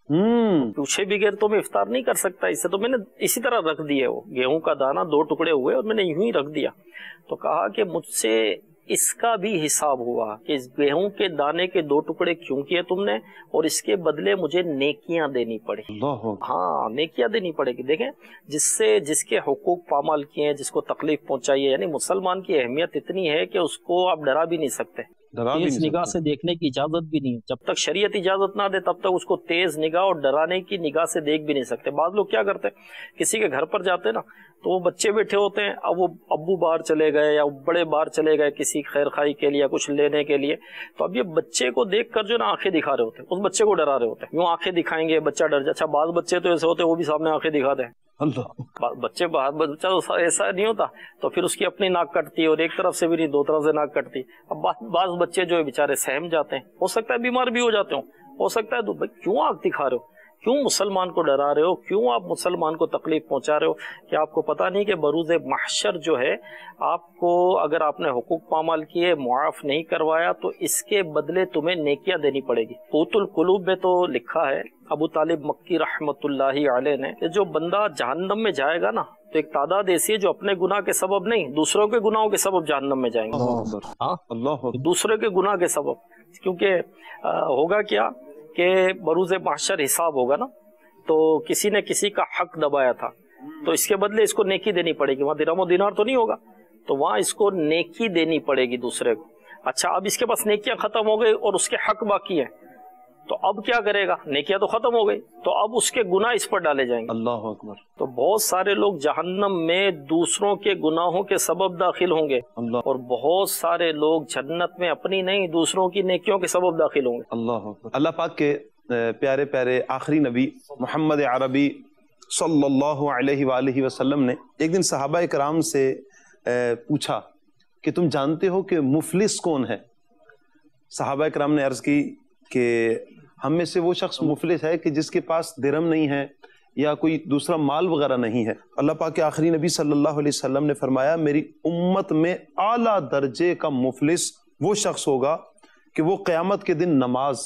پوچھے بغیر تو میں افطار نہیں کر سکتا اس سے، تو میں نے اسی طرح رکھ دیے. وہ گیہوں کا دانہ دو ٹکڑے ہوئے اور میں نے یوں ہی رکھ دیا. تو کہا کہ مجھ سے اس کا بھی حساب ہوا کہ اس گیہوں کے دانے کے دو ٹکڑے کیوں کیے تم نے، اور اس کے بدلے مجھے نیکیاں دینی پڑی. ہاں نیکیاں دینی پڑے گی. دیکھیں جس سے جس کے حقوق پامال کیے ہیں، جس کو تکلیف پہنچائی ہے، یعنی مسلمان کی اہمیت اتنی ہے کہ اس کو آپ ڈرا بھی نہیں سکتے، تیز نگاہ سے دیکھنے کی اجازت بھی نہیں. جب تک شریعت اجازت نہ دے تب تک اس کو تیز نگاہ اور ڈرانے کی نگاہ سے دیکھ بھی نہیں سکتے. بعض لوگ کیا کرتے ہیں، کسی کے گھر پر جاتے ہیں نا تو وہ بچے بیٹھے ہوتے ہیں، اب وہ ابو باہر چلے گئے یا بڑے باہر چلے گئے کسی خیر خائی کے لیے کچھ لینے کے لیے، تو اب یہ بچے کو دیکھ کر جو نا آنکھیں دکھا رہے ہوتے ہیں، اس بچے کو ڈرا رہے ہوتے ہیں، یوں آنکھیں دکھائیں گے بچہ ڈر جائے. اچھا بعض بچے تو ایسے ہوتے ہیں وہ بھی سامنے آنکھیں دکھاتے ہیں، اللہ بچے بچہ ایسا نہیں ہوتا تو پھر اس کی اپنی ناک کٹتی اور ایک طرف سے بھی نہیں دو طرف سے ناک کٹتی. اب بعض بچے جو ہے بیچارے سہم جاتے ہیں, ہو سکتا ہے بیمار بھی ہو جاتے ہوں, ہو سکتا ہے تو بھائی کیوں آگ دکھا رہے ہو, کیوں مسلمان کو ڈرا رہے ہو, کیوں آپ مسلمان کو تکلیف پہنچا رہے ہو؟ کہ آپ کو پتہ نہیں کہ بروز محشر جو ہے آپ کو اگر آپ نے حقوق پامال کیے, معاف نہیں کروایا, تو اس کے بدلے تمہیں نیکیاں دینی پڑے گی. قوت القلوب میں تو لکھا ہے ابو طالب مکی رحمت اللہ علیہ نے کہ جو بندہ جہنم میں جائے گا نا تو ایک تعداد ایسی ہے جو اپنے گناہ کے سبب نہیں دوسروں کے گناہوں کے سبب جہنم میں جائیں گے. اللہ دوسرے کے گناہ کے سبب, کیونکہ ہوگا کیا کہ بروز محشر حساب ہوگا نا, تو کسی نے کسی کا حق دبایا تھا تو اس کے بدلے اس کو نیکی دینی پڑے گی. وہاں درہم و دینار تو نہیں ہوگا, تو وہاں اس کو نیکی دینی پڑے گی دوسرے کو. اچھا اب اس کے پاس نیکیاں ختم ہو گئی اور اس کے حق باقی ہیں, تو اب کیا کرے گا؟ نیکیاں تو ختم ہو گئی, تو اب اس کے گناہ اس پر ڈالے جائیں گے. اللہ اکبر. تو بہت سارے لوگ جہنم میں دوسروں کے گناہوں کے سبب داخل ہوں گے, اور بہت سارے لوگ جنت میں اپنی نہیں دوسروں کی نیکیوں کے سبب داخل ہوں گے. اللہ اکبر. اللہ پاک کے پیارے پیارے آخری نبی محمد عربی صلی اللہ علیہ وآلہ وسلم نے ایک دن صحابہ کرام سے پوچھا کہ تم جانتے ہو کہ مفلس کون ہے؟ صحابہ کرام نے عرض کی کہ ہم میں سے وہ شخص مفلس ہے کہ جس کے پاس درہم نہیں ہے یا کوئی دوسرا مال وغیرہ نہیں ہے. اللہ پاک کے آخری نبی صلی اللہ علیہ وسلم نے فرمایا میری امت میں اعلیٰ درجے کا مفلس وہ شخص ہوگا کہ وہ قیامت کے دن نماز,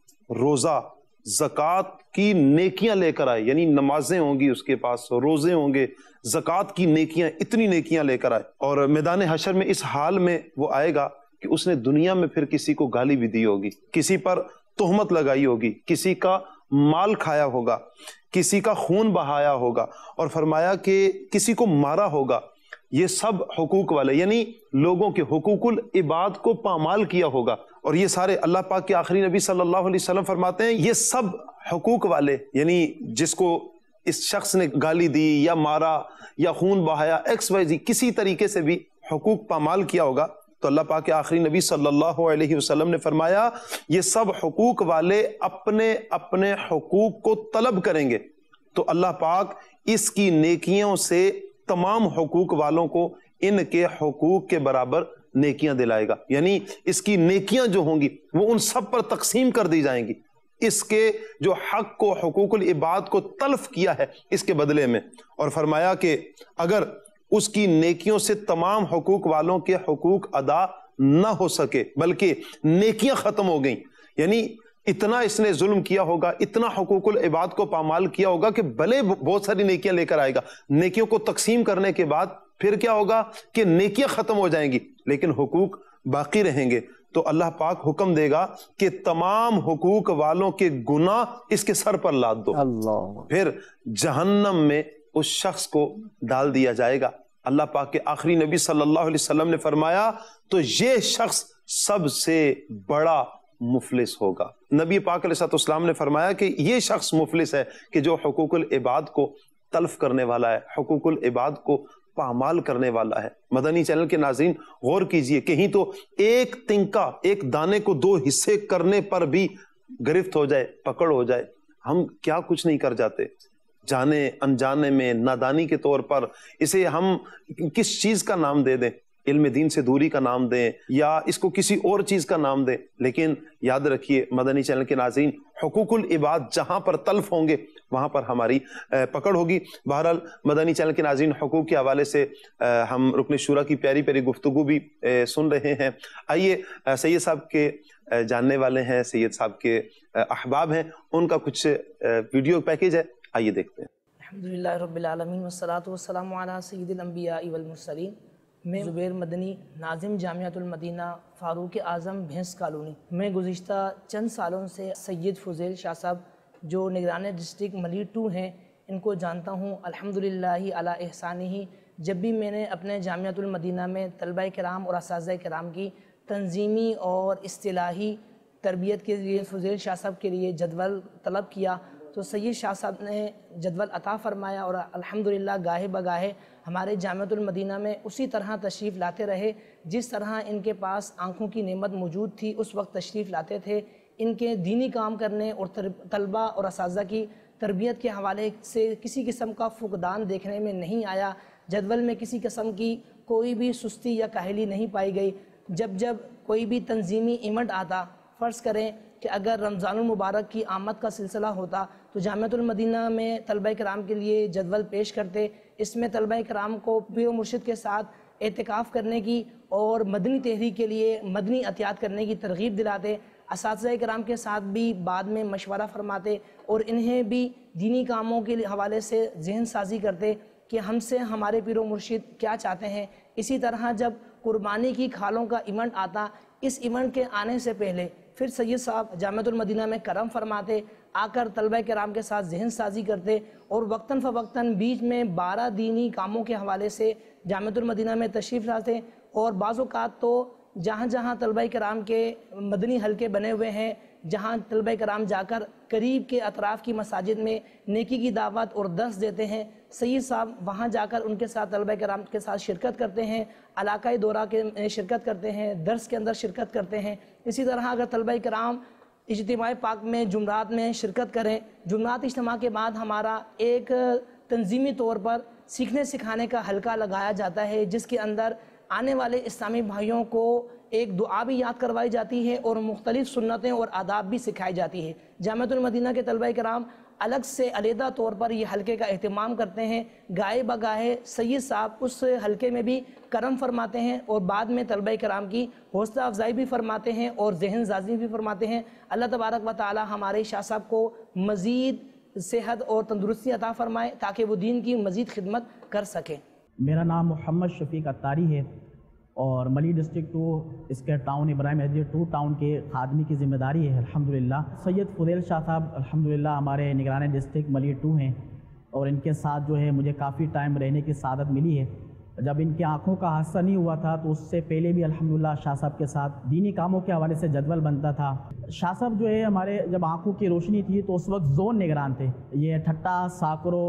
روزہ, زکوٰۃ کی نیکیاں لے کر آئے. یعنی نمازیں ہوں گی اس کے پاس, روزے ہوں گے, زکوٰۃ کی نیکیاں, اتنی نیکیاں لے کر آئے, اور میدان حشر میں اس حال میں وہ آئے گا کہ اس نے دنیا میں پھر کسی کو گالی بھی دی ہوگی, کسی پر تہمت لگائی ہوگی, کسی کا مال کھایا ہوگا, کسی کا خون بہایا ہوگا, اور فرمایا کہ کسی کو مارا ہوگا. یہ سب حقوق والے یعنی لوگوں کے حقوق العباد کو پامال کیا ہوگا. اور یہ سارے اللہ پاک کے آخری نبی صلی اللہ علیہ وسلم فرماتے ہیں یہ سب حقوق والے, یعنی جس کو اس شخص نے گالی دی یا مارا یا خون بہایا, ایکس وائی زی کسی طریقے سے بھی حقوق پامال کیا ہوگا, تو اللہ پاک کے آخری نبی صلی اللہ علیہ وسلم نے فرمایا یہ سب حقوق والے اپنے اپنے حقوق کو طلب کریں گے, تو اللہ پاک اس کی نیکیوں سے تمام حقوق والوں کو ان کے حقوق کے برابر نیکیاں دلائے گا. یعنی اس کی نیکیاں جو ہوں گی وہ ان سب پر تقسیم کر دی جائیں گی, اس کے جو حق کو, حقوق العباد کو تلف کیا ہے اس کے بدلے میں. اور فرمایا کہ اگر اس کی نیکیوں سے تمام حقوق والوں کے حقوق ادا نہ ہو سکے بلکہ نیکیاں ختم ہو گئیں, یعنی اتنا اس نے ظلم کیا ہوگا, اتنا حقوق العباد کو پامال کیا ہوگا کہ بھلے بہت ساری نیکیاں لے کر آئے گا, نیکیوں کو تقسیم کرنے کے بعد پھر کیا ہوگا کہ نیکیاں ختم ہو جائیں گی لیکن حقوق باقی رہیں گے, تو اللہ پاک حکم دے گا کہ تمام حقوق والوں کے گناہ اس کے سر پر لاد دو. اللہ. پھر جہنم میں اس شخص کو ڈال دیا جائے گا. اللہ پاک کے آخری نبی صلی اللہ علیہ وسلم نے فرمایا تو یہ شخص سب سے بڑا مفلس ہوگا. نبی پاک علیہ السلام نے فرمایا کہ یہ شخص مفلس ہے کہ جو حقوق العباد کو تلف کرنے والا ہے, حقوق العباد کو پامال کرنے والا ہے. مدنی چینل کے ناظرین غور کیجئے, کہیں تو ایک تنکا, ایک دانے کو دو حصے کرنے پر بھی گرفت ہو جائے, پکڑ ہو جائے, ہم کیا کچھ نہیں کر جاتے, جانے انجانے میں, نادانی کے طور پر اسے ہم کس چیز کا نام دے دیں, علم دین سے دوری کا نام دیں یا اس کو کسی اور چیز کا نام دیں. لیکن یاد رکھیے مدنی چینل کے ناظرین, حقوق العباد جہاں پر تلف ہوں گے وہاں پر ہماری پکڑ ہوگی. بہرحال مدنی چینل کے ناظرین, حقوق کے حوالے سے ہم رکن شورا کی پیاری پیاری گفتگو بھی سن رہے ہیں. آئیے سید صاحب کے جاننے والے ہیں, سید صاحب کے احباب ہیں, ان کا کچھ ویڈیو پیکیج ہے, آئیے دیکھتے ہیں. الحمدللہ رب العالمین والصلاة والسلام علی سید الانبیاء والمرسلین. میں زبیر مدنی, ناظم جامعۃ المدینہ, فاروق اعظم, بھینس کالونی. میں گزشتہ چند سالوں سے سید فضیل شاہ صاحب جو نگران ڈسٹرکٹ ملی ٹو ہیں ان کو جانتا ہوں. الحمدللہ علی احسانہ. جب بھی میں نے اپنے جامعۃ المدینہ میں طلبہ کرام اور اساتذہ کرام کی تنظیمی اور اصطلاحی تربیت کے لیے فضیل شاہ صاحب کے لیے جدول طلب کیا تو سید شاہ صاحب نے جدول عطا فرمایا, اور الحمدللہ گاہے بگاہے ہمارے جامعۃ المدینہ میں اسی طرح تشریف لاتے رہے جس طرح ان کے پاس آنکھوں کی نعمت موجود تھی اس وقت تشریف لاتے تھے. ان کے دینی کام کرنے اور طلبہ اور اساتذہ کی تربیت کے حوالے سے کسی قسم کا فقدان دیکھنے میں نہیں آیا، جدول میں کسی قسم کی کوئی بھی سستی یا کاہلی نہیں پائی گئی۔ جب جب کوئی بھی تنظیمی ایونٹ آتا، فرض کریں کہ اگر رمضان المبارک کی آمد کا سلسلہ ہوتا تو جامعۃ المدینہ میں طلبہ کرام کے لیے جدول پیش کرتے، اس میں طلبہ کرام کو پیر و مرشد کے ساتھ اعتکاف کرنے کی اور مدنی تحریک کے لیے مدنی عطیات کرنے کی ترغیب دلاتے، اساتذہ کرام کے ساتھ بھی بعد میں مشورہ فرماتے اور انہیں بھی دینی کاموں کے حوالے سے ذہن سازی کرتے کہ ہم سے ہمارے پیر و مرشد کیا چاہتے ہیں۔ اسی طرح جب قربانی کی کھالوں کا ایونٹ آتا، اس ایونٹ کے آنے سے پہلے پھر سید صاحب جامعۃ المدینہ میں کرم فرماتے، آ کر طلبہ کرام کے ساتھ ذہن سازی کرتے اور وقتاً فوقتاً بیچ میں بارہ دینی کاموں کے حوالے سے جامعۃ المدینہ میں تشریف لاتے، اور بعض اوقات تو جہاں جہاں طلبہ کرام کے مدنی حلقے بنے ہوئے ہیں، جہاں طلبہ کرام جا کر قریب کے اطراف کی مساجد میں نیکی کی دعوت اور درس دیتے ہیں، سید صاحب وہاں جا کر ان کے ساتھ طلبہ کرام کے ساتھ شرکت کرتے ہیں، علاقائی دورہ کے شرکت کرتے ہیں، درس کے اندر شرکت کرتے ہیں۔ اسی طرح اگر طلبہ کرام اجتماع پاک میں جمعرات میں شرکت کریں، جمعرات اجتماع کے بعد ہمارا ایک تنظیمی طور پر سیکھنے سکھانے کا حلقہ لگایا جاتا ہے، جس کے اندر آنے والے اسلامی بھائیوں کو ایک دعا بھی یاد کروائی جاتی ہے اور مختلف سنتیں اور آداب بھی سکھائی جاتی ہے۔ جامعۃ المدینہ کے طلبہ کرام الگ سے علیحدہ طور پر یہ حلقے کا اہتمام کرتے ہیں، گائے بگاہے سید صاحب اس حلقے میں بھی کرم فرماتے ہیں اور بعد میں طلبہ کرام کی حوصلہ افزائی بھی فرماتے ہیں اور ذہن سازی بھی فرماتے ہیں۔ اللہ تبارک و تعالی ہمارے شاہ صاحب کو مزید صحت اور تندرستی عطا فرمائے تاکہ وہ دین کی مزید خدمت کر سکیں۔ میرا نام محمد شفیق اتاری ہے اور ملی ڈسٹرکٹ ٹو اس کے town Ibrahim Hyderi two town کے خادمی کی ذمہ داری ہے الحمدللہ۔ سید فضیل شاہ صاحب الحمدللہ ہمارے نگران ڈسٹرکٹ ملی ٹو ہیں اور ان کے ساتھ جو ہے مجھے کافی ٹائم رہنے کی سعادت ملی ہے۔ جب ان کی آنکھوں کا حادثہ نہیں ہوا تھا تو اس سے پہلے بھی الحمدللہ شاہ صاحب کے ساتھ دینی کاموں کے حوالے سے جدول بنتا تھا۔ شاہ صاحب جو ہے ہمارے جب آنکھوں کی روشنی تھی تو اس وقت زون نگران تھے، یہ ٹھٹا، ساکرو،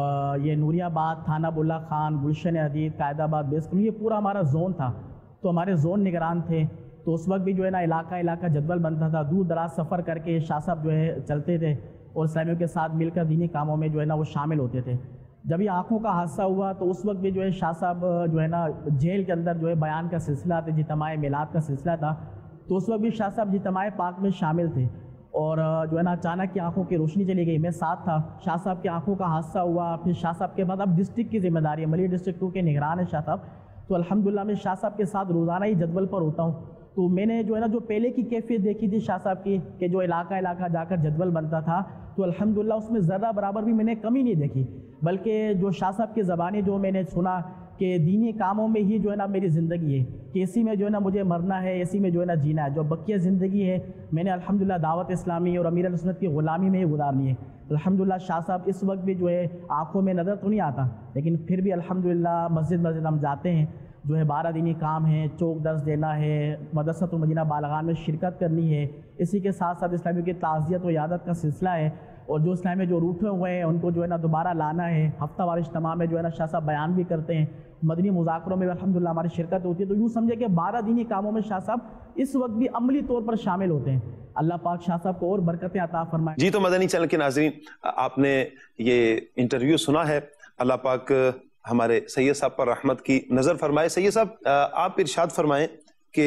یہ نوری آباد، تھانہ بلا خان، گلشن حدید، قائد آباد، بیسکن، یہ پورا ہمارا زون تھا، تو ہمارے زون نگران تھے۔ تو اس وقت بھی جو ہے نا علاقہ علاقہ جدول بنتا تھا، دور دراز سفر کر کے شاہ صاحب جو ہے چلتے تھے اور اسلامیوں کے ساتھ مل کر دینی کاموں میں جو ہے نا وہ شامل ہوتے تھے۔ جب یہ آنکھوں کا حادثہ ہوا تو اس وقت بھی جو ہے شاہ صاحب جو ہے نا جیل کے اندر جو ہے بیان کا سلسلہ تھا، اجتماع میلاد کا سلسلہ تھا، تو اس وقت بھی شاہ صاحب اجتماع پاک میں شامل تھے اور جو ہے نا اچانک کی آنکھوں کی روشنی چلی گئی، میں ساتھ تھا۔ شاہ صاحب کی آنکھوں کا حادثہ ہوا، پھر شاہ صاحب کے بعد اب ڈسٹرکٹ کی ذمہ داری ہے، ملی ڈسٹرکٹ ٹو کے نگران ہے شاہ صاحب، تو الحمدللہ میں شاہ صاحب کے ساتھ روزانہ ہی جدول پر ہوتا ہوں۔ تو میں نے جو ہے نا جو پہلے کی کیفیت دیکھی تھی شاہ صاحب کی کہ جو علاقہ علاقہ جا کر جدول بنتا تھا، تو الحمدللہ اس میں ذرہ برابر بھی میں نے کمی نہیں دیکھی، بلکہ جو شاہ صاحب کی زبانی جو میں نے سنا کہ دینی کاموں میں ہی جو ہے نا میری زندگی ہے، کہ اسی میں جو ہے نا مجھے مرنا ہے، اسی میں جو ہے نا جینا ہے، جو بقیہ زندگی ہے میں نے الحمدللہ دعوت اسلامی اور امیر السنت کی غلامی میں ہی گزارنی ہے۔ الحمدللہ شاہ صاحب اس وقت بھی جو ہے آنکھوں میں نظر تو نہیں آتا، لیکن پھر بھی الحمدللہ مسجد مسجد ہم جاتے ہیں، جو ہے بارہ دینی کام ہیں، چوک درس دینا ہے، مدرسۃ المدینہ بالغان میں شرکت کرنی ہے، اسی کے ساتھ ساتھ اسلامیوں کی تعزیت و عیادت کا سلسلہ ہے، اور جو اسلام میں جو روٹھے ہوئے ہیں ان کو جو ہے نا دوبارہ لانا ہے۔ ہفتہ وار اجتماع میں جو ہے نا شاہ صاحب بیان بھی کرتے ہیں، مدنی مذاکروں میں الحمدللہ ہماری شرکت ہوتی ہے، تو یوں سمجھے کہ بارہ دینی کاموں میں شاہ صاحب اس وقت بھی عملی طور پر شامل ہوتے ہیں۔ اللہ پاک شاہ صاحب کو اور برکتیں عطا فرمائے۔ جی تو مدنی چینل کے ناظرین، آپ نے یہ انٹرویو سنا ہے، اللہ پاک ہمارے سید صاحب پر رحمت کی نظر فرمائے۔ سید صاحب آپ ارشاد فرمائیں کہ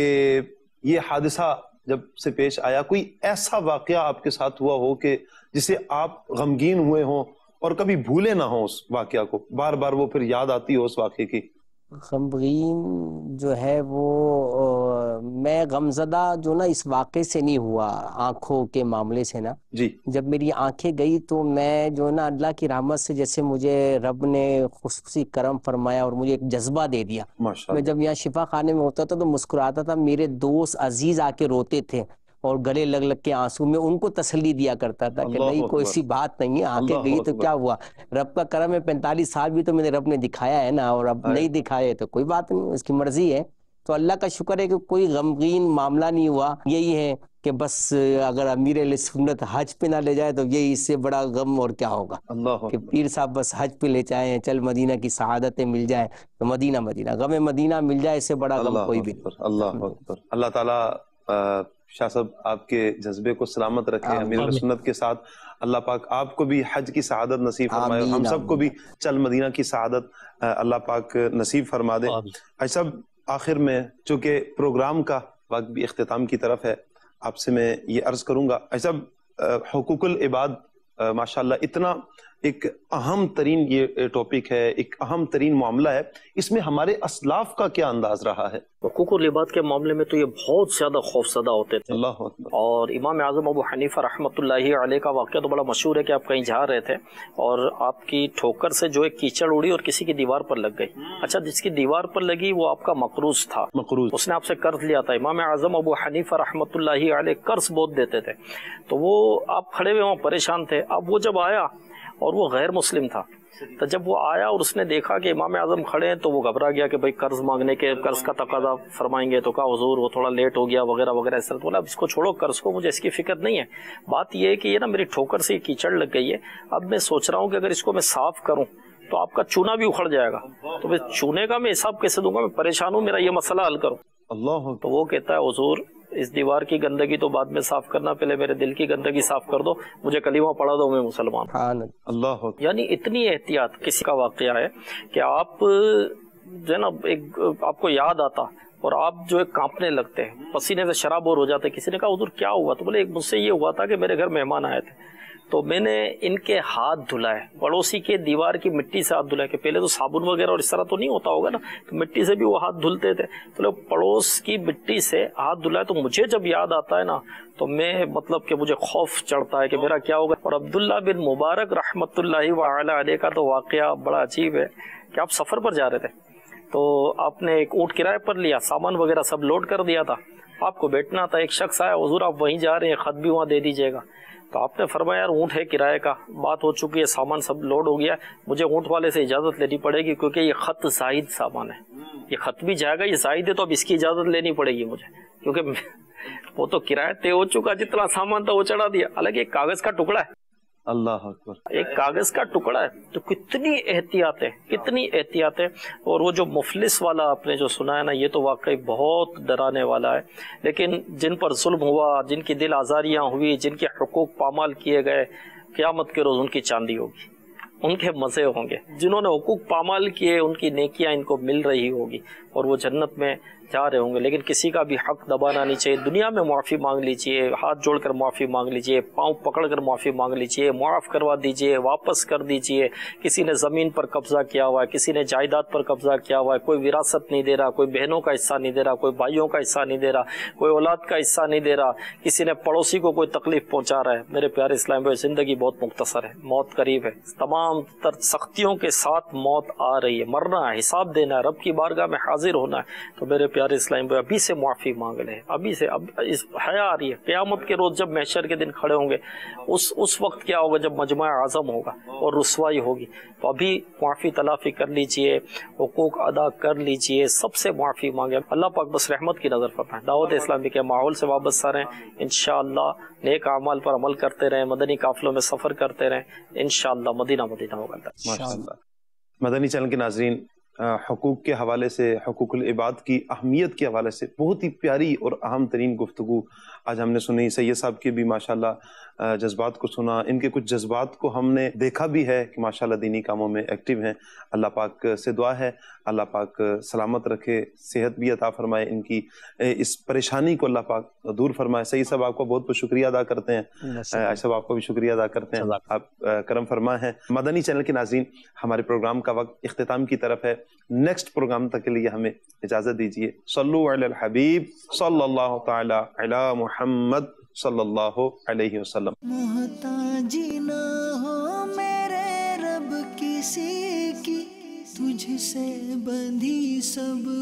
یہ حادثہ جب سے پیش آیا، کوئی ایسا واقعہ آپ کے ساتھ ہوا ہو کہ جسے آپ غمگین ہوئے ہوں اور کبھی بھولے نہ ہوں اس واقعہ کو، بار بار وہ پھر یاد آتی ہو اس واقعے کی؟ غمگین جو ہے وہ میں غمزدہ جو نا اس واقعے سے نہیں ہوا، آنکھوں کے معاملے سے نا جی جب میری آنکھیں گئی تو میں جو نا اللہ کی رحمت سے جیسے مجھے رب نے خصوصی کرم فرمایا اور مجھے ایک جذبہ دے دیا۔ میں جب یہاں شفا خانے میں ہوتا تھا تو مسکراتا تھا، میرے دوست عزیز آ کے روتے تھے اور گلے لگ لگ کے آنسو میں ان کو تسلی دیا کرتا تھا کہ نہیں کوئی سی بات نہیں ہے، آنکھیں گئی تو کیا ہوا، رب کا کرم ہے، پینتالیس سال بھی تو میں نے رب نے دکھایا ہے نا، اور اب نہیں دکھائے تو کوئی بات نہیں، اس کی مرضی ہے۔ تو اللہ کا شکر ہے کہ کوئی غمگین معاملہ نہیں ہوا۔ یہی ہے کہ بس اگر امیر علیہ سنت حج پہ نہ لے جائے تو یہی اس سے بڑا غم اور کیا ہوگا کہ پیر صاحب بس حج پہ لے جائیں، چل مدینہ کی سعادتیں مل جائیں تو مدینہ مدینہ غم مدینہ مل جائے، اس سے بڑا غم کوئی بھی نہیں۔ اللہ اکبر، اللہ تعالیٰ شاہ صاحب آپ کے جذبے کو سلامت رکھے، امیر سنت کے ساتھ اللہ پاک آپ کو بھی حج کی سعادت نصیب فرمائے، ہم سب کو بھی چل مدینہ کی سعادت اللہ پاک نصیب فرما دے۔ حج صاحب آخر میں چونکہ پروگرام کا وقت بھی اختتام کی طرف ہے، آپ سے میں یہ عرض کروں گا، حج صاحب حقوق العباد ماشاءاللہ اتنا ایک اہم ترین یہ ٹاپک ہے، ایک اہم ترین معاملہ ہے، اس میں ہمارے اسلاف کا کیا انداز رہا ہے؟ حقوق العباد کے معاملے میں تو یہ بہت زیادہ خوف زدہ ہوتے تھے، اللہ اکبر۔ اور امام اعظم ابو حنیفہ رحمۃ اللہ علیہ کا واقعہ تو بڑا مشہور ہے کہ آپ کہیں جا رہے تھے اور آپ کی ٹھوکر سے جو ایک کیچڑ اڑی اور کسی کی دیوار پر لگ گئی۔ اچھا، جس کی دیوار پر لگی وہ آپ کا مقروض تھا، مقروض، اس نے آپ سے قرض لیا تھا۔ امام اعظم ابو حنیفہ رحمۃ اللہ علیہ قرض بہت دیتے تھے، تو وہ آپ کھڑے ہوئے وہاں پریشان تھے۔ اب وہ جب آیا اور وہ غیر مسلم تھا، تو جب وہ آیا اور اس نے دیکھا کہ امام اعظم کھڑے ہیں تو وہ گھبرا گیا کہ بھائی قرض مانگنے کے قرض کا تقاضا فرمائیں گے، تو کہا حضور وہ تھوڑا لیٹ ہو گیا وغیرہ وغیرہ، اس طرح بولا اب اس کو چھوڑو، قرض کو، مجھے اس کی فکر نہیں ہے، بات یہ ہے کہ یہ نا میری ٹھوکر سے کیچڑ لگ گئی ہے، اب میں سوچ رہا ہوں کہ اگر اس کو میں صاف کروں تو آپ کا چونا بھی اکھڑ جائے گا، تو میں چونے کا میں حساب کیسے دوں گا، میں پریشان ہوں، میرا یہ مسئلہ حل کرو۔ اللہ، تو وہ کہتا ہے حضور اس دیوار کی گندگی تو بعد میں صاف کرنا، پہلے میرے دل کی گندگی صاف کر دو، مجھے کلمہ پڑھا دو، میں مسلمان ہوں۔ اللہ، یعنی اتنی احتیاط۔ کسی کا واقعہ ہے کہ آپ جو ہے نا ایک آپ کو یاد آتا اور آپ جو ہے کانپنے لگتے ہیں، پسینے سے شرابور ہو جاتے۔ کسی نے کہا حضور کیا ہوا؟ تو بولے ایک مجھ سے یہ ہوا تھا کہ میرے گھر مہمان آئے تھے، تو میں نے ان کے ہاتھ دھلائے، پڑوسی کے دیوار کی مٹی سے ہاتھ دھلائے، کہ پہلے تو صابن وغیرہ اور اس طرح تو نہیں ہوتا ہوگا نا، تو مٹی سے بھی وہ ہاتھ دھلتے تھے، تو لوگ پڑوس کی مٹی سے ہاتھ دھلائے۔ تو مجھے جب یاد آتا ہے نا تو میں مطلب کہ مجھے خوف چڑھتا ہے کہ میرا کیا ہوگا۔ اور عبداللہ بن مبارک رحمۃ اللہ وعلی علیہ کا تو واقعہ بڑا عجیب ہے کہ آپ سفر پر جا رہے تھے، تو آپ نے ایک اونٹ کرائے پر لیا، سامان وغیرہ سب لوڈ کر دیا تھا، آپ کو بیٹھنا تھا، ایک شخص آیا، حضور آپ وہیں جا رہے ہیں، خط بھی وہاں دے دیجیے گا۔ تو آپ نے فرمایا یار اونٹ ہے کرائے کا، بات ہو چکی ہے، سامان سب لوڈ ہو گیا، مجھے اونٹ والے سے اجازت لینی پڑے گی کیونکہ یہ خط زائد سامان ہے، یہ خط بھی جائے گا، یہ زائد ہے، تو اب اس کی اجازت لینی پڑے گی مجھے، کیونکہ وہ تو کرایہ طے ہو چکا، جتنا سامان تھا وہ چڑھا دیا، حالانکہ ایک کاغذ کا ٹکڑا ہے، اللہ اکبر، ایک کاغذ کا ٹکڑا ہے۔ تو کتنی احتیاط ہے، کتنی احتیاط ہے۔ اور وہ جو مفلس والا آپ نے جو سنا ہے نا، یہ تو واقعی بہت ڈرانے والا ہے، لیکن جن پر ظلم ہوا، جن کی دل آزاریاں ہوئی، جن کے حقوق پامال کیے گئے، قیامت کے روز ان کی چاندی ہوگی، ان کے مزے ہوں گے۔ جنہوں نے حقوق پامال کیے ان کی نیکیاں ان کو مل رہی ہوگی اور وہ جنت میں جا رہے ہوں گے، لیکن کسی کا بھی حق دبانا نہیں چاہیے۔ دنیا میں معافی مانگ لیجئے، ہاتھ جوڑ کر معافی مانگ لیجئے، پاؤں پکڑ کر معافی مانگ لیجئے، معاف کروا دیجئے، واپس کر دیجئے۔ کسی نے زمین پر قبضہ کیا ہوا ہے، کسی نے جائیداد پر قبضہ کیا ہوا ہے، کوئی وراثت نہیں دے رہا، کوئی بہنوں کا حصہ نہیں دے رہا، کوئی بھائیوں کا حصہ نہیں دے رہا، کوئی اولاد کا حصہ نہیں دے رہا، کسی نے پڑوسی کو کوئی تکلیف پہنچا رہا ہے۔ میرے پیارے اسلام بھائی، زندگی بہت مختصر ہے، موت قریب ہے، تمام تر سختیوں کے ساتھ موت آ رہی ہے، مرنا ہے، حساب دینا ہے، رب کی بارگاہ میں حاضر ہونا ہے۔ تو میرے پیارے اسلام بھائی، ابھی سے معافی مانگ لیں، ابھی سے۔ اب اس حیا آ رہی ہے، قیامت کے روز جب محشر کے دن کھڑے ہوں گے، اس اس وقت کیا ہوگا جب مجمع اعظم ہوگا اور رسوائی ہوگی، تو ابھی معافی تلافی کر لیجئے، حقوق ادا کر لیجئے، سب سے معافی مانگے۔ اللہ پاک بس رحمت کی نظر فرمائے، دعوت اسلامی کے ماحول سے وابستہ رہیں، انشاءاللہ نیک اعمال پر عمل کرتے رہیں، مدنی قافلوں میں سفر کرتے رہیں، انشاءاللہ مدینہ مدینہ ہوگا۔ ماشاءاللہ۔ مدنی چینل کے ناظرین، حقوق کے حوالے سے، حقوق العباد کی اہمیت کے حوالے سے بہت ہی پیاری اور اہم ترین گفتگو آج ہم نے سنی۔ سید صاحب کے بھی ماشاءاللہ جذبات کو سنا، ان کے کچھ جذبات کو ہم نے دیکھا بھی ہے کہ ماشاءاللہ دینی کاموں میں ایکٹیو ہیں۔ اللہ پاک سے دعا ہے اللہ پاک سلامت رکھے، صحت بھی عطا فرمائے، ان کی اس پریشانی کو اللہ پاک دور فرمائے۔ سید صاحب آپ کو بہت بہت شکریہ ادا کرتے ہیں، عائشہ صاحب آپ کو بھی شکریہ ادا کرتے ہیں، آپ کرم فرما ہیں۔ مدنی چینل کے ناظرین، ہمارے پروگرام کا وقت اختتام کی طرف ہے، نیکسٹ پروگرام تک کے لیے ہمیں اجازت دیجیے۔ صلو علی الحبیب صلی اللہ تعالی علی محمد صلی اللہ علیہ وسلم۔ محتاجی نہ ہو میرے رب کسی کی، تجھ سے بندھی سب